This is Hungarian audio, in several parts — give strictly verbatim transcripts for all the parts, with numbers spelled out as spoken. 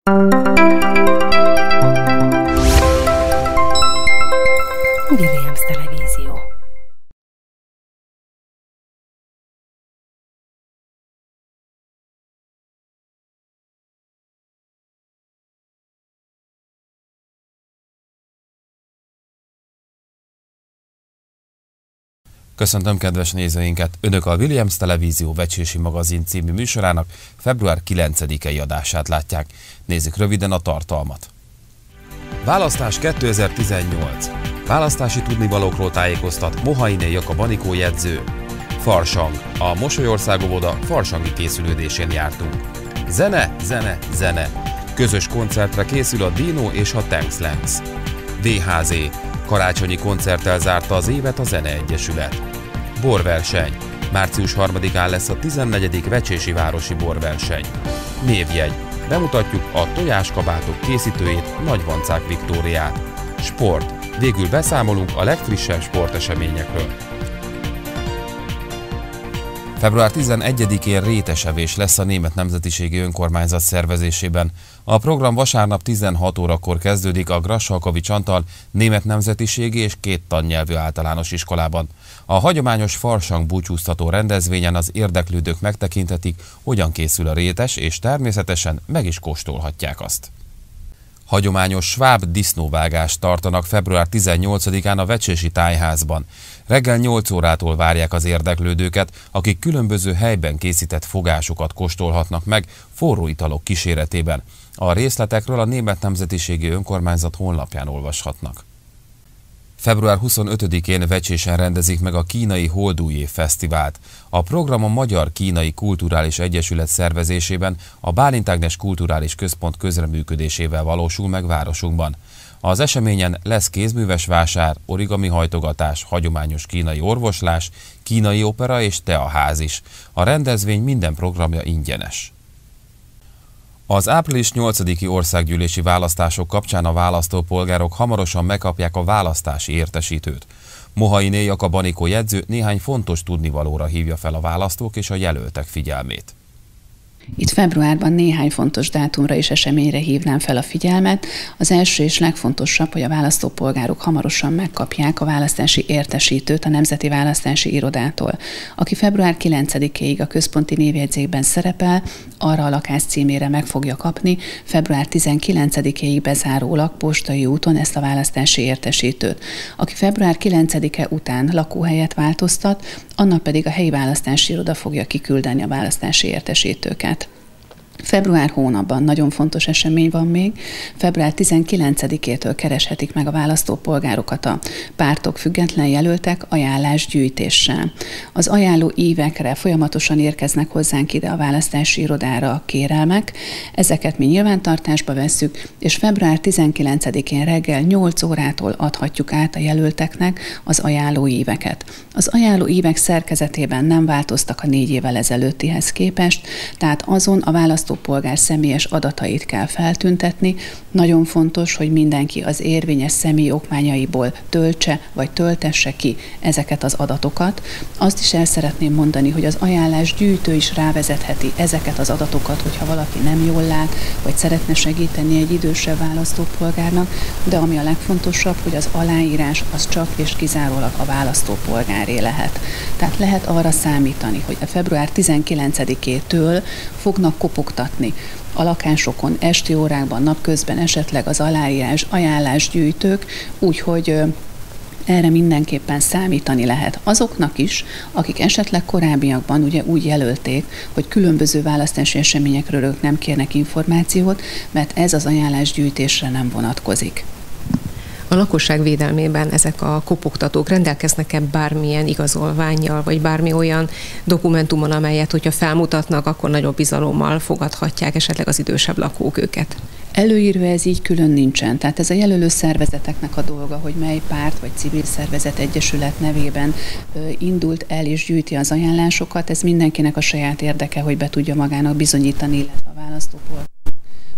Williams Televízió. Köszöntöm kedves nézőinket! Önök a Williams Televízió Vecsési Magazin című műsorának február kilencedikei adását látják. Nézzük röviden a tartalmat. Választás kétezer-tizennyolc. Választási tudnivalókról tájékoztat Mohainé Jakab Anikó jegyző. Farsang. A Mosolyország óvoda farsangi készülődésén jártunk. Zene, zene, zene. Közös koncertre készül a Dino és a Tankslangs. vé há zé. Karácsonyi koncerttel zárta az évet a Zeneegyesület. Borverseny. március harmadikán lesz a tizennegyedik Vecsési Városi Borverseny. Névjegy. Bemutatjuk a tojáskabátok készítőjét, Nagyvancák Viktóriát. Sport. Végül beszámolunk a legfrissebb sporteseményekről. február tizenegyedikén rétesevés lesz a Német Nemzetiségi Önkormányzat szervezésében. A program vasárnap tizenhat órakor kezdődik a Grassalkovich Antal Német Nemzetiségi és két tannyelvű általános iskolában. A hagyományos farsang búcsúztató rendezvényen az érdeklődők megtekinthetik, hogyan készül a rétes, és természetesen meg is kóstolhatják azt. Hagyományos sváb disznóvágást tartanak február tizennyolcadikán a Vecsési Tájházban. Reggel nyolc órától várják az érdeklődőket, akik különböző helyben készített fogásokat kóstolhatnak meg forró italok kíséretében. A részletekről a Német Nemzetiségi Önkormányzat honlapján olvashatnak. február huszonötödikén Vecsésen rendezik meg a Kínai Holdújév Fesztivált. A program a Magyar-Kínai Kulturális Egyesület szervezésében a Bálint Ágnes Kulturális Központ közreműködésével valósul meg városunkban. Az eseményen lesz kézműves vásár, origami hajtogatás, hagyományos kínai orvoslás, kínai opera és teaház is. A rendezvény minden programja ingyenes. Az április nyolcadiki országgyűlési választások kapcsán a választópolgárok hamarosan megkapják a választási értesítőt. Mohainé Jakab Anikó jegyző néhány fontos tudnivalóra hívja fel a választók és a jelöltek figyelmét. Itt februárban néhány fontos dátumra és eseményre hívnám fel a figyelmet. Az első és legfontosabb, hogy a választópolgárok hamarosan megkapják a választási értesítőt a Nemzeti Választási Irodától. Aki február kilencedikéig a központi névjegyzékben szerepel, arra a lakás címére meg fogja kapni február tizenkilencedikéig bezárólag postai úton ezt a választási értesítőt. Aki február kilencedike után lakóhelyet változtat, annak pedig a helyi választási iroda fogja kiküldeni a választási értesítőket. Február hónapban nagyon fontos esemény van még. február tizenkilencedikétől kereshetik meg a választópolgárokat a pártok, független jelöltek ajánlásgyűjtéssel. Az ajánló ívekre folyamatosan érkeznek hozzánk ide a választási irodára a kérelmek. Ezeket mi nyilvántartásba vesszük, és február tizenkilencedikén reggel nyolc órától adhatjuk át a jelölteknek az ajánló íveket. Az ajánló ívek szerkezetében nem változtak a négy évvel ezelőttihez képest, tehát azon a választó polgár személyes adatait kell feltüntetni. Nagyon fontos, hogy mindenki az érvényes személyi okmányaiból töltse vagy töltesse ki ezeket az adatokat. Azt is el szeretném mondani, hogy az ajánlásgyűjtő is rávezetheti ezeket az adatokat, hogyha valaki nem jól lát, vagy szeretne segíteni egy idősebb választópolgárnak, de ami a legfontosabb, hogy az aláírás az csak és kizárólag a választópolgáré lehet. Tehát lehet arra számítani, hogy a február tizenkilencedikétől fognak kopogtatni a lakásokon, esti órákban, napközben esetleg az aláírás, ajánlásgyűjtők, úgyhogy erre mindenképpen számítani lehet. Azoknak is, akik esetleg korábbiakban ugye úgy jelölték, hogy különböző választási eseményekről ők nem kérnek információt, mert ez az ajánlásgyűjtésre nem vonatkozik. A lakosság védelmében ezek a kopogtatók rendelkeznek-e bármilyen igazolvánnyal, vagy bármi olyan dokumentumon, amelyet, hogyha felmutatnak, akkor nagyobb bizalommal fogadhatják esetleg az idősebb lakók őket? Előírva ez így külön nincsen. Tehát ez a jelölő szervezeteknek a dolga, hogy mely párt vagy civil szervezet, egyesület nevében indult el és gyűjti az ajánlásokat. Ez mindenkinek a saját érdeke, hogy be tudja magának bizonyítani, illetve a választópolgárnak,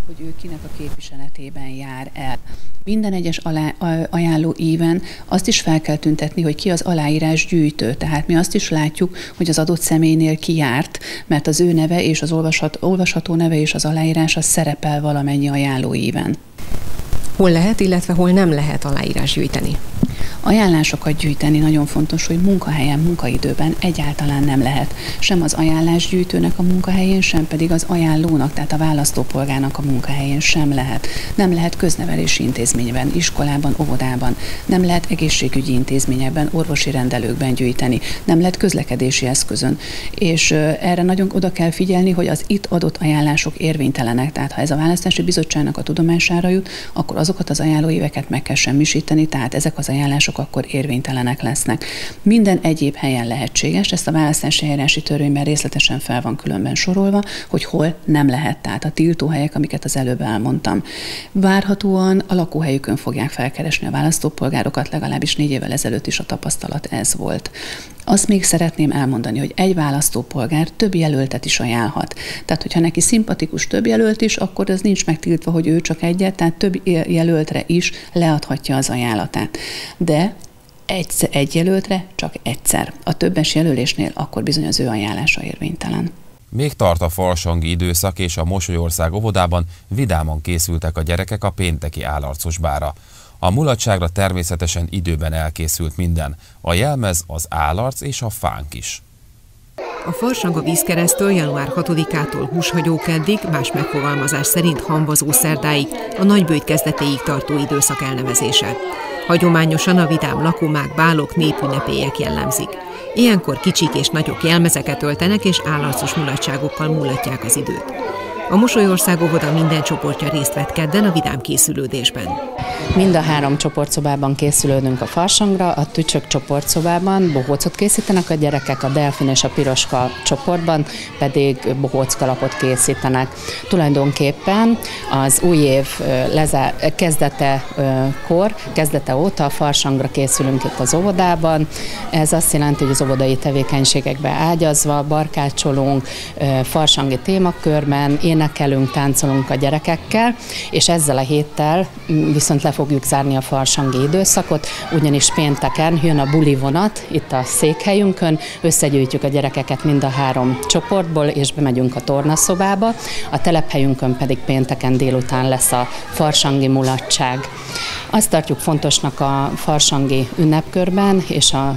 hogy ő kinek a képviseletében jár el. Minden egyes alá, ajánló íven azt is fel kell tüntetni, hogy ki az aláírás gyűjtő. Tehát mi azt is látjuk, hogy az adott személynél ki járt, mert az ő neve és az olvashat, olvasható neve és az aláírás az szerepel valamennyi ajánló íven. Hol lehet, illetve hol nem lehet aláírás gyűjteni? Ajánlásokat gyűjteni nagyon fontos, hogy munkahelyen, munkaidőben egyáltalán nem lehet. Sem az ajánlásgyűjtőnek a munkahelyén, sem pedig az ajánlónak, tehát a választópolgárnak a munkahelyén sem lehet. Nem lehet köznevelési intézményben, iskolában, óvodában, nem lehet egészségügyi intézményekben, orvosi rendelőkben gyűjteni, nem lehet közlekedési eszközön. És erre nagyon oda kell figyelni, hogy az itt adott ajánlások érvénytelenek. Tehát ha ez a választási bizottságnak a tudomására jut, akkor azokat az ajánlóíveket meg kell semmisíteni, tehát ezek az ajánlások akkor érvénytelenek lesznek. Minden egyéb helyen lehetséges, ezt a választási eljárási törvényben részletesen fel van különben sorolva, hogy hol nem lehet, tehát a tiltóhelyek, amiket az előbb elmondtam. Várhatóan a lakóhelyükön fogják felkeresni a választópolgárokat, legalábbis négy évvel ezelőtt is a tapasztalat ez volt. Azt még szeretném elmondani, hogy egy választópolgár több jelöltet is ajánlhat. Tehát, hogyha neki szimpatikus több jelölt is, akkor az nincs megtiltva, hogy ő csak egyet, tehát több jelöltre is leadhatja az ajánlatát. De egy, egy jelöltre csak egyszer. A többes jelölésnél akkor bizony az ő ajánlása érvénytelen. Még tart a farsangi időszak, és a Mosolyország óvodában vidáman készültek a gyerekek a pénteki állarcos bára. A mulatságra természetesen időben elkészült minden, a jelmez, az állarc és a fánk is. A farsang a vízkeresztől január hatodikától húshagyókeddig, más megfogalmazás szerint hamvazó szerdáig, a nagyböjt kezdetéig tartó időszak elnevezése. Hagyományosan a vidám lakomák, bálok, népünnepélyek jellemzik. Ilyenkor kicsik és nagyok jelmezeket öltenek, és állarcos mulatságokkal mulatják az időt. A Mosolyország óvoda minden csoportja részt vett kedden a vidám készülődésben. Mind a három csoportszobában készülődünk a farsangra, a tücsök csoportszobában bohócot készítenek a gyerekek, a delfin és a piroska csoportban pedig bohóckalapot készítenek. Tulajdonképpen az új év lezár, kezdetekor, kezdete óta a farsangra készülünk itt az óvodában. Ez azt jelenti, hogy az óvodai tevékenységekbe ágyazva, barkácsolunk, farsangi témakörben, énekelünk, táncolunk a gyerekekkel, és ezzel a héttel viszont le fogjuk zárni a farsangi időszakot, ugyanis pénteken jön a buli vonat itt a székhelyünkön, összegyűjtjük a gyerekeket mind a három csoportból, és bemegyünk a tornaszobába, a telephelyünkön pedig pénteken délután lesz a farsangi mulatság. Azt tartjuk fontosnak a farsangi ünnepkörben és a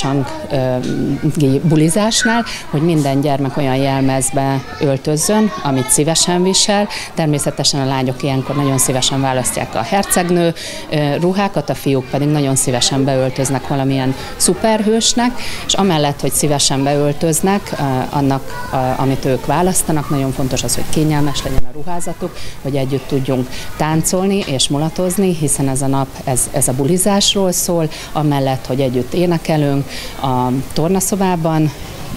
farsangi bulizásnál, hogy minden gyermek olyan jelmezbe öltözzön, amit szívesen visel. Természetesen a lányok ilyenkor nagyon szívesen választják a hercegnő ruhákat, a fiúk pedig nagyon szívesen beöltöznek valamilyen szuperhősnek, és amellett, hogy szívesen beöltöznek, annak, amit ők választanak, nagyon fontos az, hogy kényelmes legyen a ruházatuk, hogy együtt tudjunk táncolni és mulatozni, hiszen ez a nap ez, ez a bulizásról szól, amellett, hogy együtt énekelünk a tornaszobában.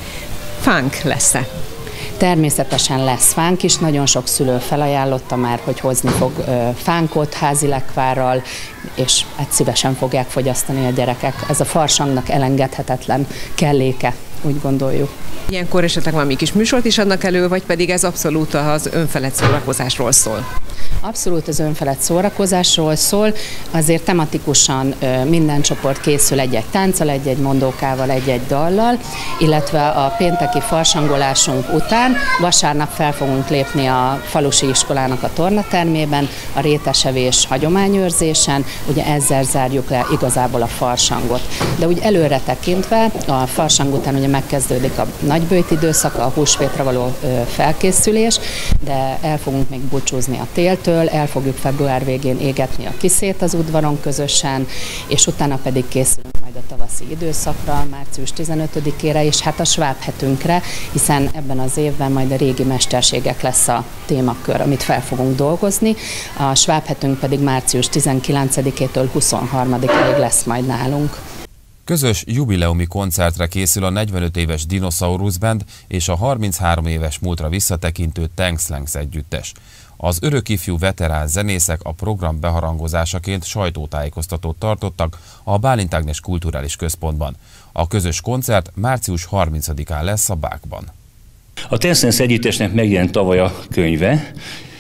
Fánk lesz-e? Természetesen lesz fánk is, nagyon sok szülő felajánlotta már, hogy hozni fog fánkot házi lekvárral, és hát szívesen fogják fogyasztani a gyerekek. Ez a farsangnak elengedhetetlen kelléke, úgy gondoljuk. Ilyenkor esetleg valami kis műsort is adnak elő, vagy pedig ez abszolút az önfelett szórakozásról szól? Abszolút az önfelett szórakozásról szól, azért tematikusan minden csoport készül egy-egy tánccal, egy-egy mondókával, egy-egy dallal, illetve a pénteki farsangolásunk után vasárnap fel fogunk lépni a falusi iskolának a tornatermében, a rétesevés hagyományőrzésen, ugye ezzel zárjuk le igazából a farsangot. De úgy előre tekintve a farsang után ugye megkezdődik a nagyböjt időszaka, a húsvétra való felkészülés, de el fogunk még búcsúzni a téltől, el fogjuk február végén égetni a kiszét az udvaron közösen, és utána pedig készülünk majd a tavaszi időszakra, március tizenötödikére, és hát a sváb hetünkre, hiszen ebben az évben majd a régi mesterségek lesz a témakör, amit fel fogunk dolgozni. A sváb hetünk pedig március tizenkilencedikétől huszonharmadikáig lesz majd nálunk. Közös jubileumi koncertre készül a negyvenöt éves Dinosaurus Band és a harminchárom éves múltra visszatekintő Tankslangs együttes. Az örökifjú veterán zenészek a program beharangozásaként sajtótájékoztatót tartottak a Bálint Ágnes Kulturális Központban. A közös koncert március harmincadikán lesz a Bákban. A Tankslangs együttesnek megjelent tavaly a könyve,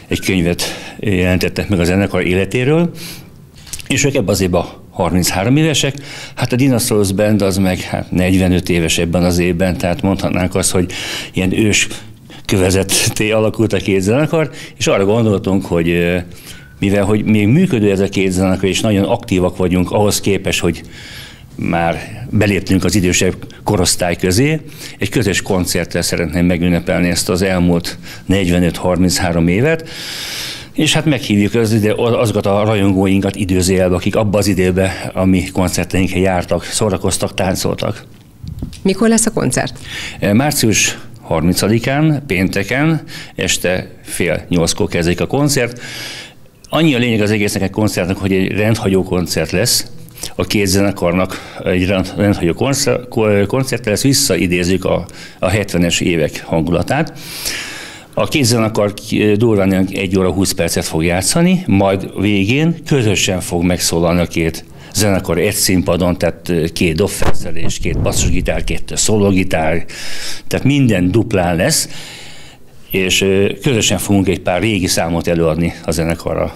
egy könyvet jelentettek meg a zenekar életéről, és ők ebben az évben harminchárom évesek, hát a Dinosaurus Band az meg hát negyvenöt éves ebben az évben, tehát mondhatnánk azt, hogy ilyen ős kövezetté alakult a két zenekar, és arra gondoltunk, hogy mivel hogy még működő ez a két zenekar, és nagyon aktívak vagyunk ahhoz képest, hogy már beléptünk az idősebb korosztály közé, egy közös koncerttel szeretném megünnepelni ezt az elmúlt negyvenöt-harminchárom évet, és hát meghívjuk az ide, azokat a rajongóinkat időzélbe, akik abban az időben, a mi koncerteinkre jártak, szórakoztak, táncoltak. Mikor lesz a koncert? Március harmincadikán, pénteken, este fél nyolckor kezdődik a koncert. Annyi a lényeg az egésznek a koncertnek, hogy egy rendhagyó koncert lesz. A két zenekarnak egy rendhagyó koncert lesz, visszaidézzük a, a hetvenes évek hangulatát. A két zenekar durván egy óra húsz percet fog játszani, majd végén közösen fog megszólalni a két zenekar egy színpadon, tehát két dobfelszelés, két basszusgitár, két szólógitár, tehát minden duplán lesz, és közösen fogunk egy pár régi számot előadni a zenekarra.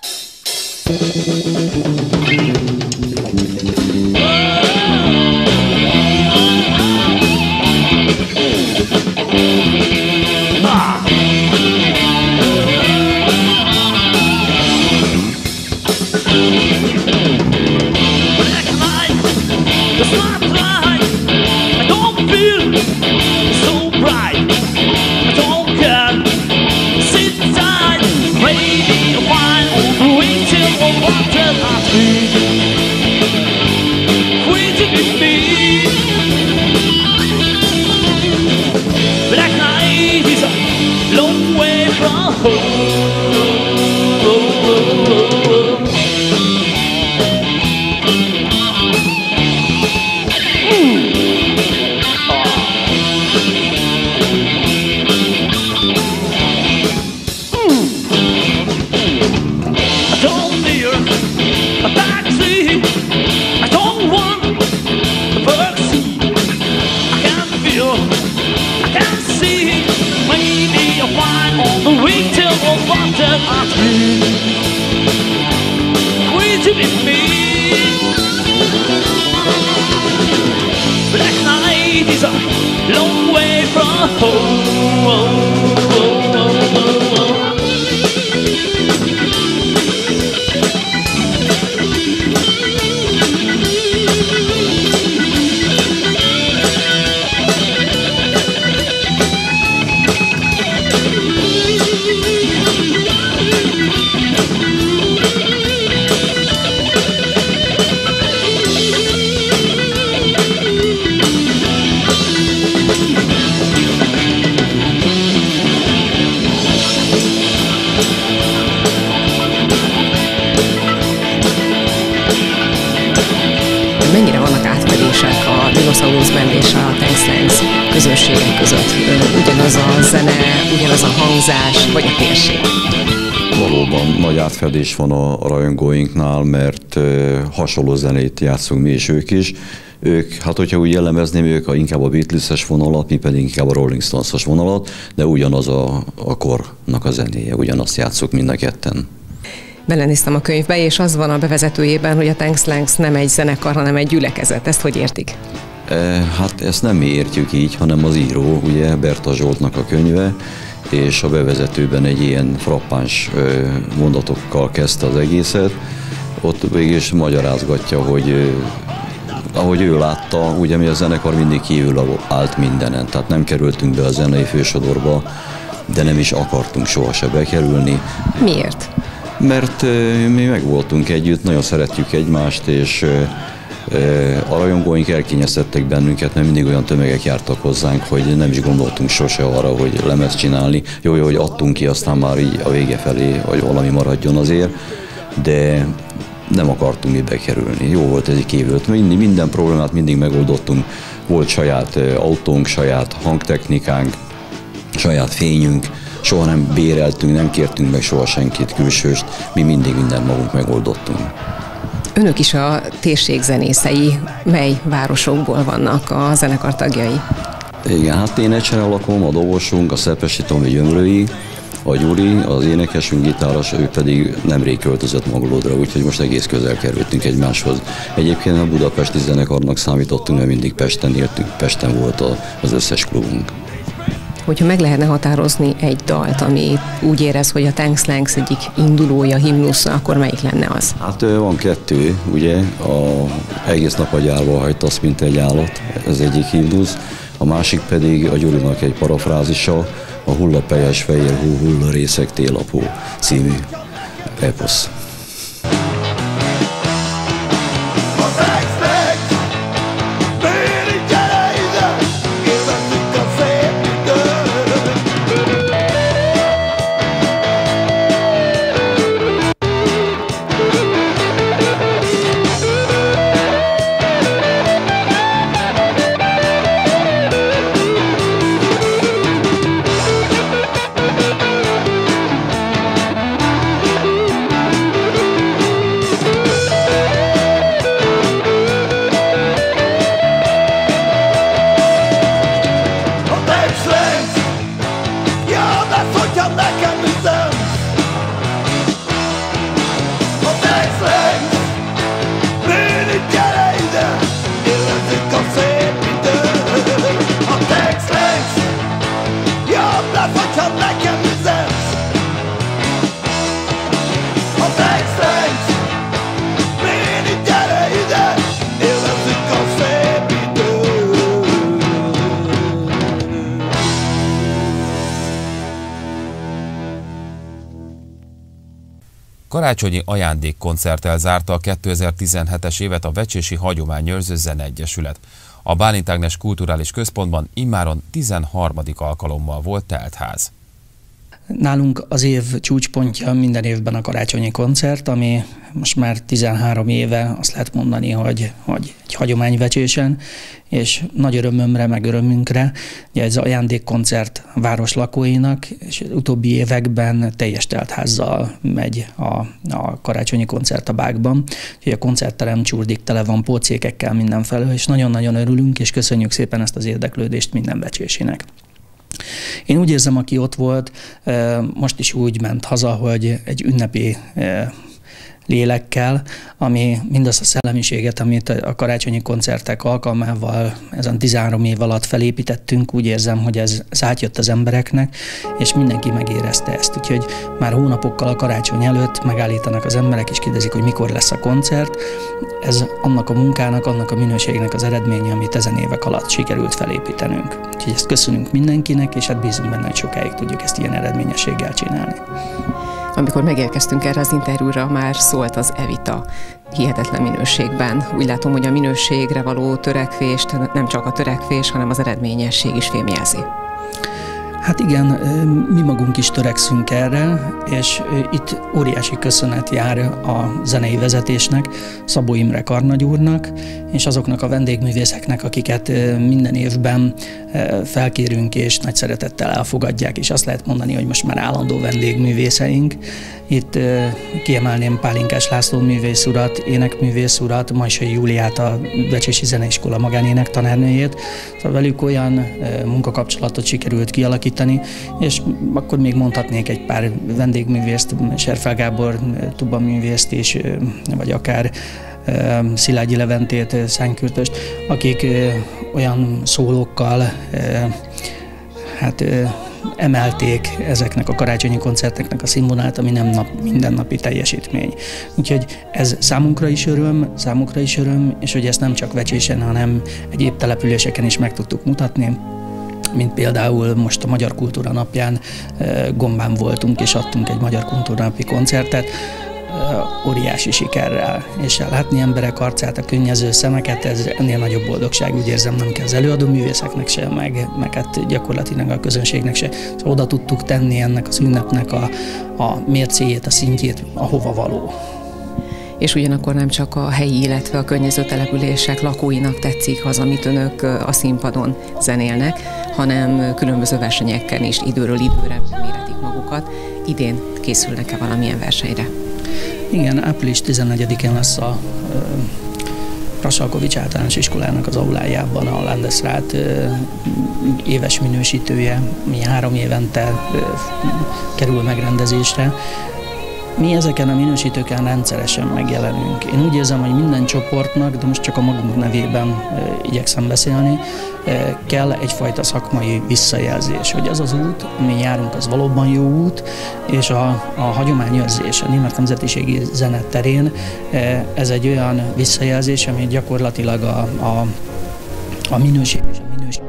Mennyire vannak átfedések a Dinosaurus Band és a Tank Slangs közönségek között? Ugyanaz a zene, ugyanaz a hangzás, vagy a térség? Valóban nagy átfedés van a rajongóinknál, mert hasonló zenét játszunk mi és ők is. Ők, hát hogyha úgy jellemezném, ők a, inkább a Beatles-es vonalat, mi pedig inkább a Rolling Stones-os vonalat, de ugyanaz a, a kornak a zenéje, ugyanazt játszuk mind a ketten. Belenéztem a könyvbe, és az van a bevezetőjében, hogy a Tank Slangs nem egy zenekar, hanem egy gyülekezet. Ezt hogy értik? E, hát ezt nem mi értjük így, hanem az író, ugye Berta Zsoltnak a könyve, és a bevezetőben egy ilyen frappáns mondatokkal kezdte az egészet. Ott végül is magyarázgatja, hogy ahogy ő látta, ugye mi a zenekar mindig kívül állt mindenen, tehát nem kerültünk be a zenei fősodorba, de nem is akartunk sohasem bekerülni. Miért? Mert mi megvoltunk együtt, nagyon szeretjük egymást, és a rajongóink elkényeztettek bennünket, mert mindig olyan tömegek jártak hozzánk, hogy nem is gondoltunk sose arra, hogy lemezt csinálni. Jó, jó, hogy adtunk ki, aztán már így a vége felé, hogy valami maradjon azért, de nem akartunk mi bekerülni. Jó volt ez kívül. Mindig, minden problémát mindig megoldottunk. Volt saját autónk, saját hangtechnikánk, saját fényünk, soha nem béreltünk, nem kértünk meg soha senkit, külsőst, mi mindig mindent magunk megoldottunk. Önök is a térség zenészei, mely városokból vannak a zenekar tagjai? Igen, hát én Ecsere lakom, a Dobosunk, a Szepesi Tomi Gyömrői, A Gyuri, az énekesünk, gitáros, ő pedig nemrég költözött Maglódra, úgyhogy most egész közel kerültünk egymáshoz. Egyébként a budapesti zenekarnak számítottunk, mert mindig Pesten éltünk, Pesten volt az összes klubunk. Hogyha meg lehetne határozni egy dalt, ami úgy érez, hogy a Tang Slangs egyik indulója, himnusza, akkor melyik lenne az? Hát van kettő, ugye, a egész nap a gyárba hagytasz, mint egy állat, ez egyik himnusz, a másik pedig a Gyurinak egy parafrázisa, a Hullapejes fehér hó, hullarészek télapó című eposz. Karácsonyi ajándékkoncerttel zárta a kétezer-tizenhetes évet a Vecsési Hagyományőrző Zeneegyesület. A Bálint Ágnes Kulturális Központban immáron tizenharmadik alkalommal volt teltház. Nálunk az év csúcspontja minden évben a karácsonyi koncert, ami most már tizenhárom éve azt lehet mondani, hogy, hogy egy hagyomány Vecsésen, és nagy örömömre, meg örömünkre, ugye ez ajándékkoncert a város lakóinak, és utóbbi években teljes teltházzal megy a, a karácsonyi koncert a Bákban. Úgyhogy a koncertterem csurdik tele van pócékekkel mindenfelől, és nagyon-nagyon örülünk, és köszönjük szépen ezt az érdeklődést minden vecsésinek. Én úgy érzem, aki ott volt, most is úgy ment haza, hogy egy ünnepi lélekkel, ami mindazt a szellemiséget, amit a karácsonyi koncertek alkalmával ezen tizenhárom év alatt felépítettünk, úgy érzem, hogy ez, ez átjött az embereknek, és mindenki megérezte ezt. Úgyhogy már hónapokkal a karácsony előtt megállítanak az emberek, és kérdezik, hogy mikor lesz a koncert. Ez annak a munkának, annak a minőségnek az eredménye, amit ezen évek alatt sikerült felépítenünk. Úgyhogy ezt köszönünk mindenkinek, és hát bízunk benne, hogy sokáig tudjuk ezt ilyen eredményességgel csinálni. Amikor megérkeztünk erre az interjúra, már szólt az Evita hihetetlen minőségben. Úgy látom, hogy a minőségre való törekvést nem csak a törekvés, hanem az eredményesség is fémjelzi. Hát igen, mi magunk is törekszünk erre, és itt óriási köszönet jár a zenei vezetésnek, Szabó Imre karnagy úrnak, és azoknak a vendégművészeknek, akiket minden évben felkérünk, és nagy szeretettel elfogadják, és azt lehet mondani, hogy most már állandó vendégművészeink. Itt kiemelném Pálinkás László művész urat, énekművész urat, Majsai Júliát, a Vecsési Zeneiskola magánének tanárnőjét. Szóval velük olyan munkakapcsolatot sikerült kialakítani, és akkor még mondhatnék egy pár vendégművészt, Serfel Gábor tubaművészt is, vagy akár Szilágyi Leventét, Szánykürtöst, akik olyan szólókkal hát emelték ezeknek a karácsonyi koncerteknek a színvonalát, ami nem nap, mindennapi teljesítmény. Úgyhogy ez számunkra is öröm, számunkra is öröm, és hogy ezt nem csak Vecsésen, hanem egyéb településeken is meg tudtuk mutatni, mint például most a Magyar Kultúra Napján Gombán voltunk, és adtunk egy Magyar Kultúra Napi koncertet, óriási sikerrel, és látni emberek arcát, a könnyező szemeket, ez ennél nagyobb boldogság, úgy érzem, nem kell az előadó művészeknek se, meg, meg hát gyakorlatilag a közönségnek se. Szóval oda tudtuk tenni ennek az ünnepnek a, a mércéjét, a szintjét, ahova való. És ugyanakkor nem csak a helyi, illetve a környező települések lakóinak tetszik az, amit önök a színpadon zenélnek, hanem különböző versenyeken is időről időre méretik magukat. Idén készülnek-e valamilyen versenyre? Igen, április tizennegyedikén lesz a Rassalkovics általános iskolának az aulájában a Landesrat éves minősítője, mi három évente kerül megrendezésre. Mi ezeken a minősítőken rendszeresen megjelenünk. Én úgy érzem, hogy minden csoportnak, de most csak a magunk nevében e, igyekszem beszélni, e, kell egyfajta szakmai visszajelzés, hogy az az út, amin járunk, az valóban jó út, és a, a hagyományőrzés, a német nemzetiségi zene terén e, ez egy olyan visszajelzés, ami gyakorlatilag a, a, a minőség és a minőség.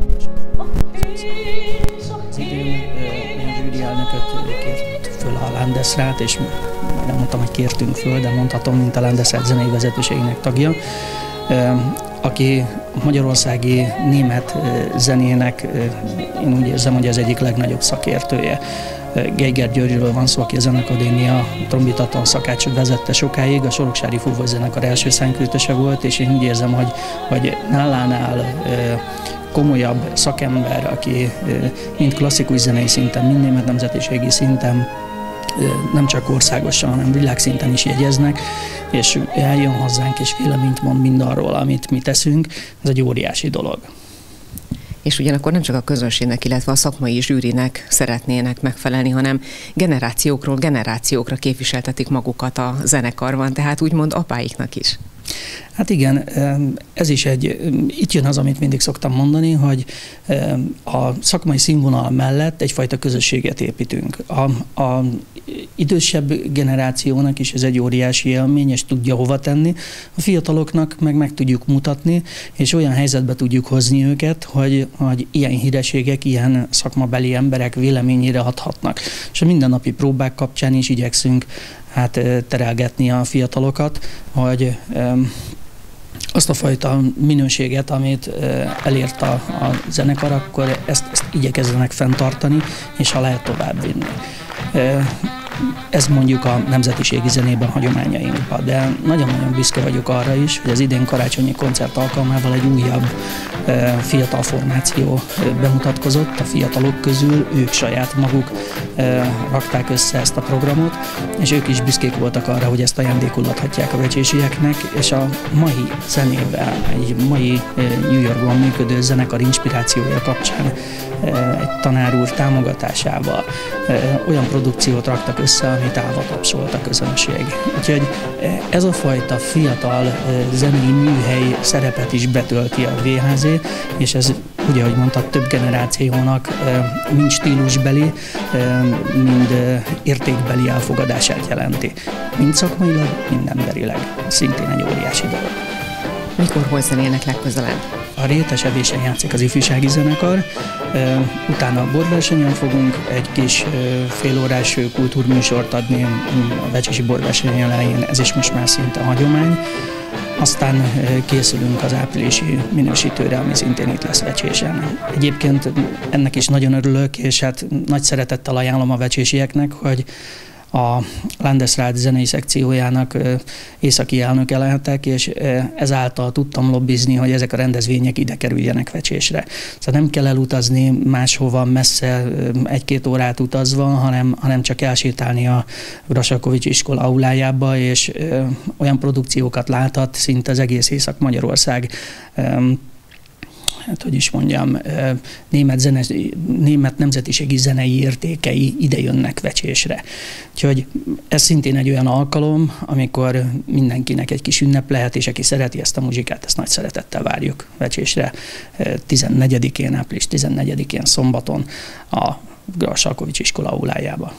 Az idén a zsűri elnököt kért föl a Landesrat, és nem mondtam, hogy kértünk föl, de mondhatom, mint a Landesrat zenei vezetőségének tagja, aki magyarországi német zenének, én úgy érzem, hogy ez egyik legnagyobb szakértője. Geiger Györgyről van szó, aki a Zenekadémia trombitaton szakácsot vezette sokáig, a Soroksári Fúvózenekar első szánkütőse volt, és én úgy érzem, hogy, hogy nálánál komolyabb szakember, aki mind klasszikus zenei szinten, mind német nemzetiségi szinten, nem csak országosan, hanem világszinten is jegyeznek, és eljön hozzánk, és véleményt mond mindarról, amit mi teszünk, ez egy óriási dolog. És ugyanakkor nem csak a közönségnek, illetve a szakmai zsűrinek szeretnének megfelelni, hanem generációkról generációkra képviseltetik magukat a zenekarban, tehát úgymond apáiknak is. Hát igen, ez is egy, itt jön az, amit mindig szoktam mondani, hogy a szakmai színvonal mellett egyfajta közösséget építünk. A, a idősebb generációnak is ez egy óriási élmény, és tudja hova tenni. A fiataloknak meg meg tudjuk mutatni, és olyan helyzetbe tudjuk hozni őket, hogy, hogy ilyen hírességek, ilyen szakmabeli emberek véleményére hathatnak. És a mindennapi próbák kapcsán is igyekszünk hát terelgetni a fiatalokat, hogy azt a fajta minőséget, amit elért a, a zenekar, akkor ezt, ezt igyekezzenek fenntartani, és ha lehet tovább vinni. Ez mondjuk a nemzetiségi zenében hagyományainkban, de nagyon-nagyon büszke vagyok arra is, hogy az idén karácsonyi koncert alkalmával egy újabb e, fiatal formáció bemutatkozott a fiatalok közül, ők saját maguk e, rakták össze ezt a programot, és ők is büszkék voltak arra, hogy ezt ajándékolhatják a vecsésieknek, és a mai zenével, egy mai e, New Yorkban működő zenekar inspirációja kapcsán egy tanár úr támogatásával olyan produkciót raktak össze, amit állva tapsolt a közönség. Úgyhogy ez a fajta fiatal zenei műhely szerepet is betölti a vé há zé, és ez ugye, ahogy mondtad, több generációnak mind stílusbeli, mind értékbeli elfogadását jelenti. Mind szakmailag, mind emberileg. Szintén egy óriási dolog. Mikor, hol zenélnek legközelebb? A Rétesevésen játszik az ifjúsági zenekar, utána a borversenyen fogunk egy kis félórás kultúrműsort adni a vecsési borverseny elején, ez is most már szinte hagyomány. Aztán készülünk az áprilisi minősítőre, ami szintén itt lesz Vecsésen. Egyébként ennek is nagyon örülök, és hát nagy szeretettel ajánlom a vecsésieknek, hogy a Landesrat zenei szekciójának északi elnöke lehetek, és ezáltal tudtam lobbizni, hogy ezek a rendezvények ide kerüljenek Vecsésre. Szóval nem kell elutazni máshova messze egy-két órát utazva, hanem, hanem csak elsétálni a Rassalkovics iskola aulájába, és olyan produkciókat láthat szinte az egész Észak-Magyarország, hát hogy is mondjam, német, zene, német nemzetiségi zenei értékei ide jönnek Vecsésre. Úgyhogy ez szintén egy olyan alkalom, amikor mindenkinek egy kis ünnep lehet, és aki szereti ezt a muzsikát, ezt nagy szeretettel várjuk Vecsésre tizennegyedikén, április tizennegyedikén szombaton a Rassalkovics iskola aulájába.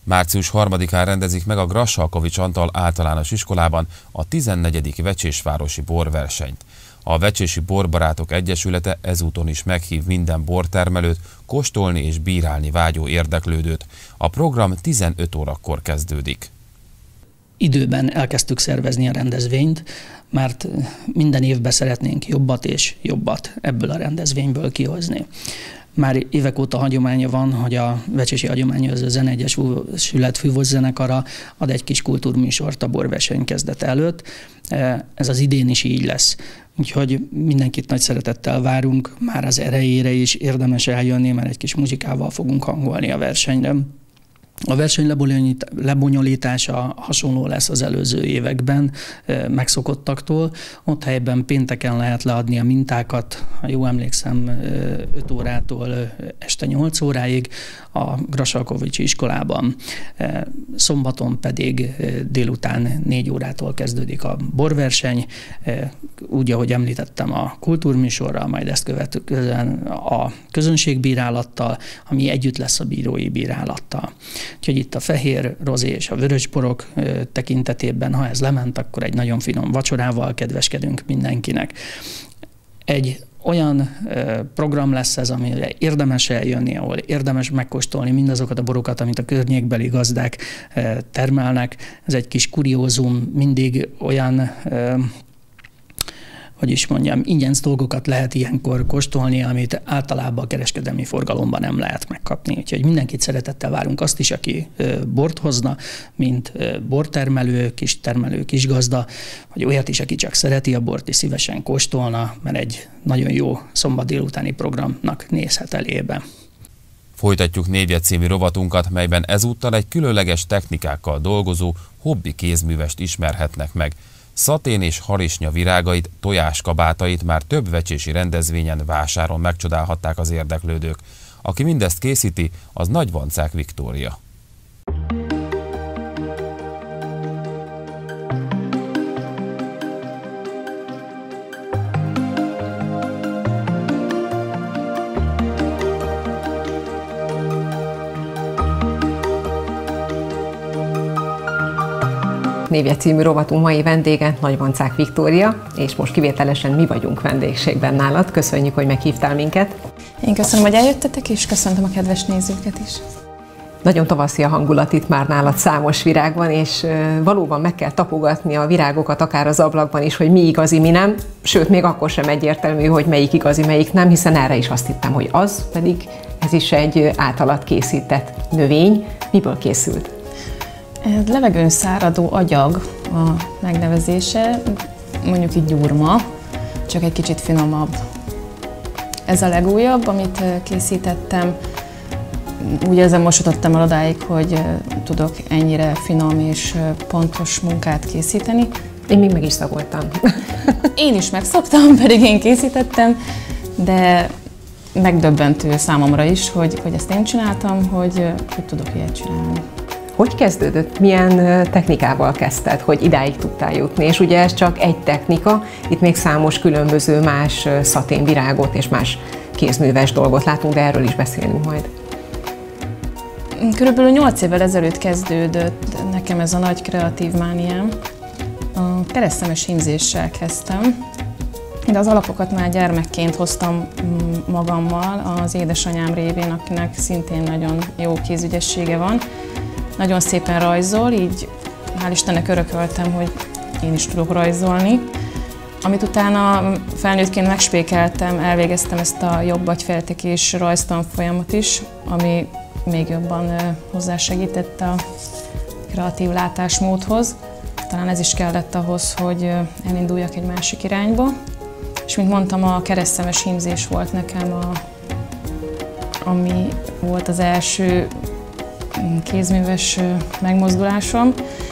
Március harmadikán rendezik meg a Grassalkovich Antal általános iskolában a tizennegyedik vecsésvárosi borversenyt. A Vecsési Borbarátok Egyesülete ezúton is meghív minden bortermelőt, kóstolni és bírálni vágyó érdeklődőt. A program tizenöt órakor kezdődik. Időben elkezdtük szervezni a rendezvényt, mert minden évben szeretnénk jobbat és jobbat ebből a rendezvényből kihozni. Már évek óta hagyománya van, hogy a Vecsési Hagyományőrző Zeneegyesület fűvozzenekara ad egy kis kultúrműsort a borverseny kezdete előtt. Ez az idén is így lesz. Úgyhogy mindenkit nagy szeretettel várunk, már az erejére is érdemes eljönni, mert egy kis muzsikával fogunk hangolni a versenyre. A verseny lebonyolítása hasonló lesz az előző években megszokottaktól. Ott helyben pénteken lehet leadni a mintákat, ha jól emlékszem, öt órától este nyolc óráig a Grassalkovicsi iskolában. Szombaton pedig délután négy órától kezdődik a borverseny, úgy, ahogy említettem, a kultúrműsorral, majd ezt követően a közönségbírálattal, ami együtt lesz a bírói bírálattal. Úgyhogy itt a fehér, rozé és a vörösborok tekintetében, ha ez lement, akkor egy nagyon finom vacsorával kedveskedünk mindenkinek. Egy olyan program lesz ez, amire érdemes eljönni, ahol érdemes megkóstolni mindazokat a borokat, amit a környékbeli gazdák termelnek. Ez egy kis kuriózum, mindig olyan, hogy is mondjam, ingyenc dolgokat lehet ilyenkor kóstolni, amit általában a kereskedelmi forgalomban nem lehet megkapni. Úgyhogy mindenkit szeretettel várunk, azt is, aki bort hozna, mint bortermelő, kis termelő, kis gazda, vagy olyat is, aki csak szereti a bort és szívesen kóstolna, mert egy nagyon jó szombat délutáni programnak nézhet elébe. Folytatjuk Névjegy című rovatunkat, melyben ezúttal egy különleges technikákkal dolgozó hobbi kézművest ismerhetnek meg. Szatén és harisnya virágait, tojáskabátait már több vecsési rendezvényen vásáron megcsodálhatták az érdeklődők. Aki mindezt készíti, az Nagyvancák Viktória. Névjegy című rovatunk mai vendége Nagyvancák Viktória, és most kivételesen mi vagyunk vendégségben nálad. Köszönjük, hogy meghívtál minket. Én köszönöm, hogy eljöttetek, és köszöntöm a kedves nézőket is. Nagyon tavaszi a hangulat itt már nálad, számos virág van, és valóban meg kell tapogatni a virágokat akár az ablakban is, hogy mi igazi, mi nem. Sőt, még akkor sem egyértelmű, hogy melyik igazi, melyik nem, hiszen erre is azt hittem, hogy az, pedig ez is egy általad készített növény. Miből készült? Levegőn száradó agyag a megnevezése, mondjuk így gyurma, csak egy kicsit finomabb. Ez a legújabb, amit készítettem. Úgy érzem, most jutottam el odáig, hogy tudok ennyire finom és pontos munkát készíteni. Én még meg is szagoltam. Én is megszoktam, pedig én készítettem, de megdöbbentő számomra is, hogy, hogy ezt én csináltam, hogy, hogy tudok ilyet csinálni. Hogy kezdődött? Milyen technikával kezdted, hogy idáig tudtál jutni? És ugye ez csak egy technika, itt még számos különböző más szaténvirágot és más kézműves dolgot látunk, de erről is beszélünk majd. Körülbelül nyolc évvel ezelőtt kezdődött nekem ez a nagy kreatív mániám. A keresztemes hímzéssel kezdtem, de az alapokat már gyermekként hoztam magammal az édesanyám révén, akinek szintén nagyon jó kézügyessége van. Nagyon szépen rajzol, így hál' Istennek örököltem, hogy én is tudok rajzolni. Amit utána felnőttként megspékeltem, elvégeztem ezt a jobb agyfeltekés rajztanfolyamot is, ami még jobban hozzásegített a kreatív látásmódhoz. Talán ez is kellett ahhoz, hogy elinduljak egy másik irányba. És mint mondtam, a keresztemes hímzés volt nekem, a, ami volt az első kézműves megmozdulásom.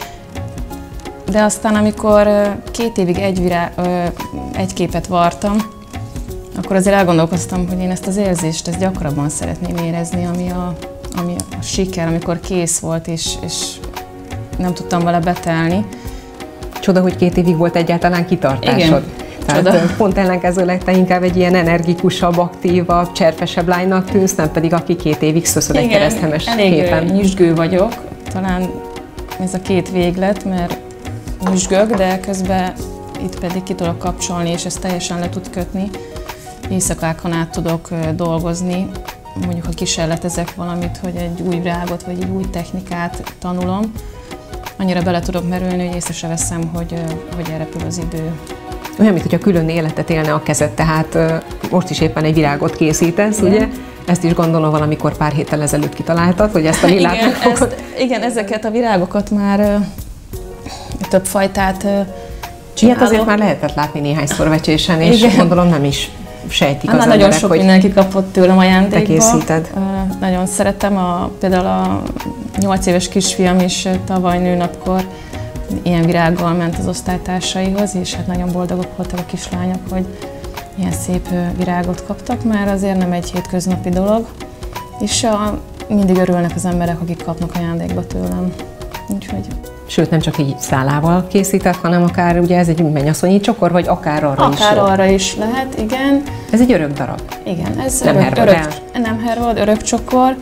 De aztán, amikor két évig egy, virá, egy képet vartam, akkor azért elgondolkoztam, hogy én ezt az érzést ezt gyakrabban szeretném érezni, ami a, ami a siker, amikor kész volt, és, és nem tudtam vele betelni. Csoda, hogy két évig volt egyáltalán kitartásod. Igen. Tehát pont ellenkezőleg te inkább egy ilyen energikusabb, aktívabb, cserpesebb lánynak tűnsz, nem pedig aki két évig szöszöd egy keresztemes képen. Elég nyüzsgő vagyok talán ez a két véglet, mert nyüzsgök, de közben itt pedig ki tudok kapcsolni, és ezt teljesen le tud kötni. Éjszakákon át tudok dolgozni, mondjuk ha kísérletezek valamit, hogy egy új virágot vagy egy új technikát tanulom, annyira bele tudok merülni, hogy észre se veszem, hogy, hogy elrepül az idő. Olyan, mint hogyha külön életet élne a kezed, tehát most is éppen egy virágot készítesz, igen. Ugye? Ezt is gondolom valamikor pár héttel ezelőtt kitaláltad, hogy ezt a lilát igen, fogod... ezt, igen, ezeket a virágokat már több fajtát csinálok. Ilyet azért már lehetett látni néhányszor vecsésen, és igen. Gondolom nem is sejtik hát az nagyon emberek, sok hogy mindenki kapott tőlem ajándékba. Te készíted. Uh, nagyon szeretem, a, például a nyolc éves kisfiam is tavaly nőnapkor ilyen virággal ment az osztálytársaihoz, és hát nagyon boldogok voltak a kislányok, hogy ilyen szép virágot kaptak, már azért nem egy hétköznapi dolog, és a, mindig örülnek az emberek, akik kapnak ajándékba tőlem. Úgyhogy... Sőt, nem csak így szálával készített, hanem akár ugye ez egy mennyasszonyi csokor, vagy akár arra akár is. Akár arra is lehet, igen. Ez egy örök darab. Igen, ez nem örök, örök, nem hervod, örök csokor.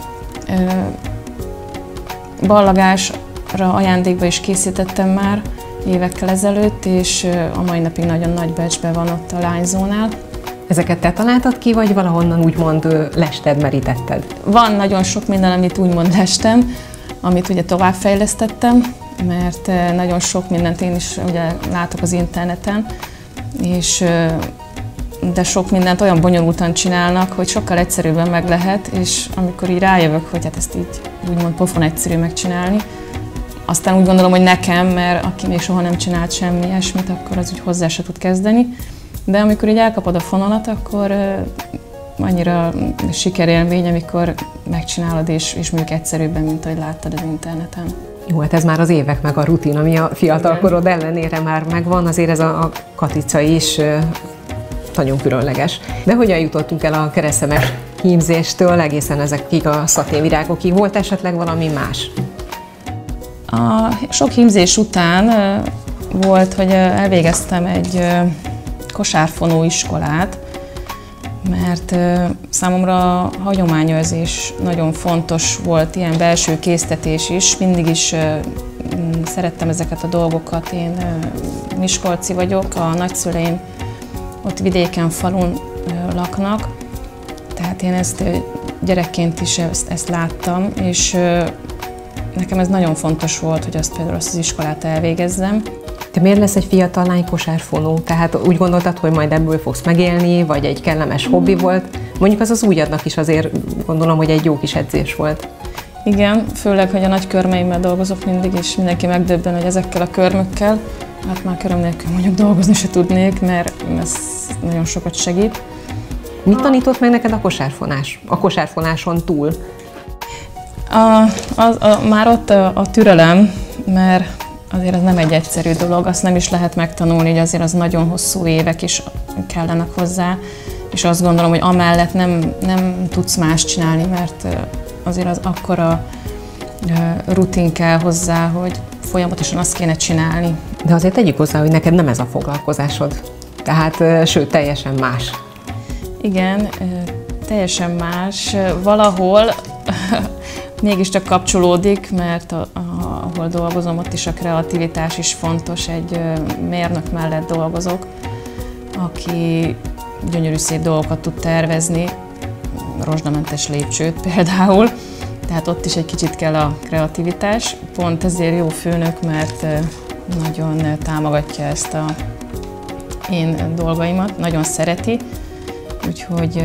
Ballagásra ajándékba is készítettem már évekkel ezelőtt, és a mai napig nagyon nagy becsben van ott a lányzónál. Ezeket te találtad ki, vagy valahonnan úgymond lested, merítetted? Van nagyon sok minden, amit úgymond lestem, amit ugye továbbfejlesztettem, mert nagyon sok mindent én is ugye látok az interneten, és de sok mindent olyan bonyolultan csinálnak, hogy sokkal egyszerűbben meg lehet, és amikor így rájövök, hogy hát ezt így úgymond pofon egyszerű megcsinálni, aztán úgy gondolom, hogy nekem, mert aki még soha nem csinált semmi ilyesmit, akkor az úgy hozzá se tud kezdeni. De amikor így elkapod a fonalat, akkor annyira sikerélmény, amikor megcsinálod, és, és mondjuk egyszerűbben, mint ahogy láttad az interneten. Jó, hát ez már az évek meg a rutin, ami a fiatalkorod ellenére már megvan, azért ez a, a katica is nagyon különleges. De hogyan jutottunk el a keresztemes hímzéstől egészen ezekig a szaténvirágokig? Volt esetleg valami más? A sok hímzés után volt, hogy elvégeztem egy kosárfonó iskolát, mert számomra a hagyományőrzés nagyon fontos volt, ilyen belső késztetés is. Mindig is szerettem ezeket a dolgokat. Én miskolci vagyok, a nagyszüleim ott vidéken, falun laknak, tehát én ezt gyerekként is ezt, ezt láttam, és nekem ez nagyon fontos volt, hogy azt például azt az iskolát elvégezzem. Te miért lesz egy fiatal lány kosárfonó? Tehát úgy gondoltad, hogy majd ebből fogsz megélni, vagy egy kellemes hobbi volt? Mondjuk az az újadnak is azért gondolom, hogy egy jó kis edzés volt. Igen, főleg, hogy a nagy körmeimmel dolgozok mindig, és mindenki megdöbben, hogy ezekkel a körmökkel, hát már köröm nélkül mondjuk dolgozni se tudnék, mert ez nagyon sokat segít. Mit tanított meg neked a kosárfonás? A kosárfonáson túl? A, a, a, már ott a, a türelem, mert azért ez nem egy egyszerű dolog, azt nem is lehet megtanulni, hogy azért az nagyon hosszú évek is kellenek hozzá, és azt gondolom, hogy amellett nem, nem tudsz más csinálni, mert azért az akkora rutin kell hozzá, hogy folyamatosan azt kéne csinálni. De azért tegyük hozzá, hogy neked nem ez a foglalkozásod, tehát sőt, teljesen más. Igen, teljesen más. Valahol mégiscsak kapcsolódik, mert a, a, ahol dolgozom, ott is a kreativitás is fontos. Egy mérnök mellett dolgozok, aki gyönyörű szép dolgokat tud tervezni, rozsdamentes lépcsőt például, tehát ott is egy kicsit kell a kreativitás. Pont ezért jó főnök, mert nagyon támogatja ezt a én dolgaimat, nagyon szereti, úgyhogy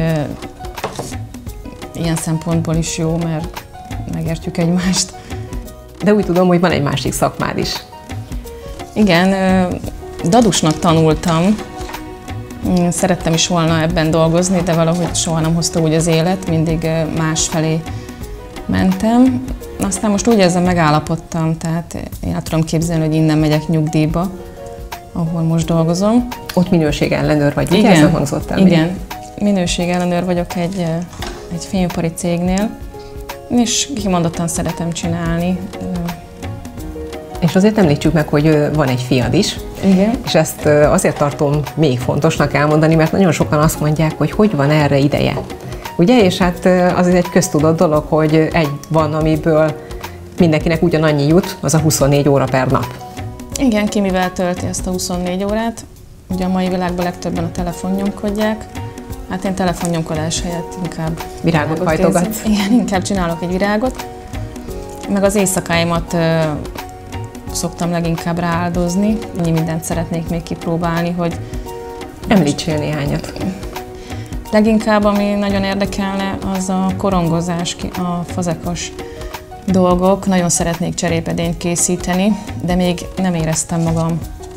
ilyen szempontból is jó, mert megértjük egymást. De úgy tudom, hogy van egy másik szakmád is. Igen, dadusnak tanultam. Szerettem is volna ebben dolgozni, de valahogy soha nem hozta úgy az élet, mindig másfelé mentem. Aztán most úgy érzem, megállapodtam, tehát én el tudom képzelni, hogy innen megyek nyugdíjba, ahol most dolgozom. Ott minőségellenőr vagy, ugye? Igen, ez hangzott el, igen. Minőségellenőr vagyok egy, egy filmipari cégnél, és kimondottan szeretem csinálni. És azért említsük meg, hogy van egy fiad is. Igen. És ezt azért tartom még fontosnak elmondani, mert nagyon sokan azt mondják, hogy hogy van erre ideje. Ugye? És hát az egy köztudott dolog, hogy egy van, amiből mindenkinek ugyanannyi jut, az a huszonnégy óra per nap. Igen, ki mivel tölti ezt a huszonnégy órát. Ugye a mai világban legtöbben a telefonnyomkodják. Hát én telefonnyomkodás helyett inkább virágot hajtogatsz. Igen, inkább csinálok egy virágot. Meg az éjszakáimat ö, szoktam leginkább rááldozni. Annyi mindent szeretnék még kipróbálni, hogy... Említsél néhányat. Leginkább, ami nagyon érdekelne, az a korongozás, a fazekas dolgok. Nagyon szeretnék cserépedényt készíteni, de még nem éreztem magam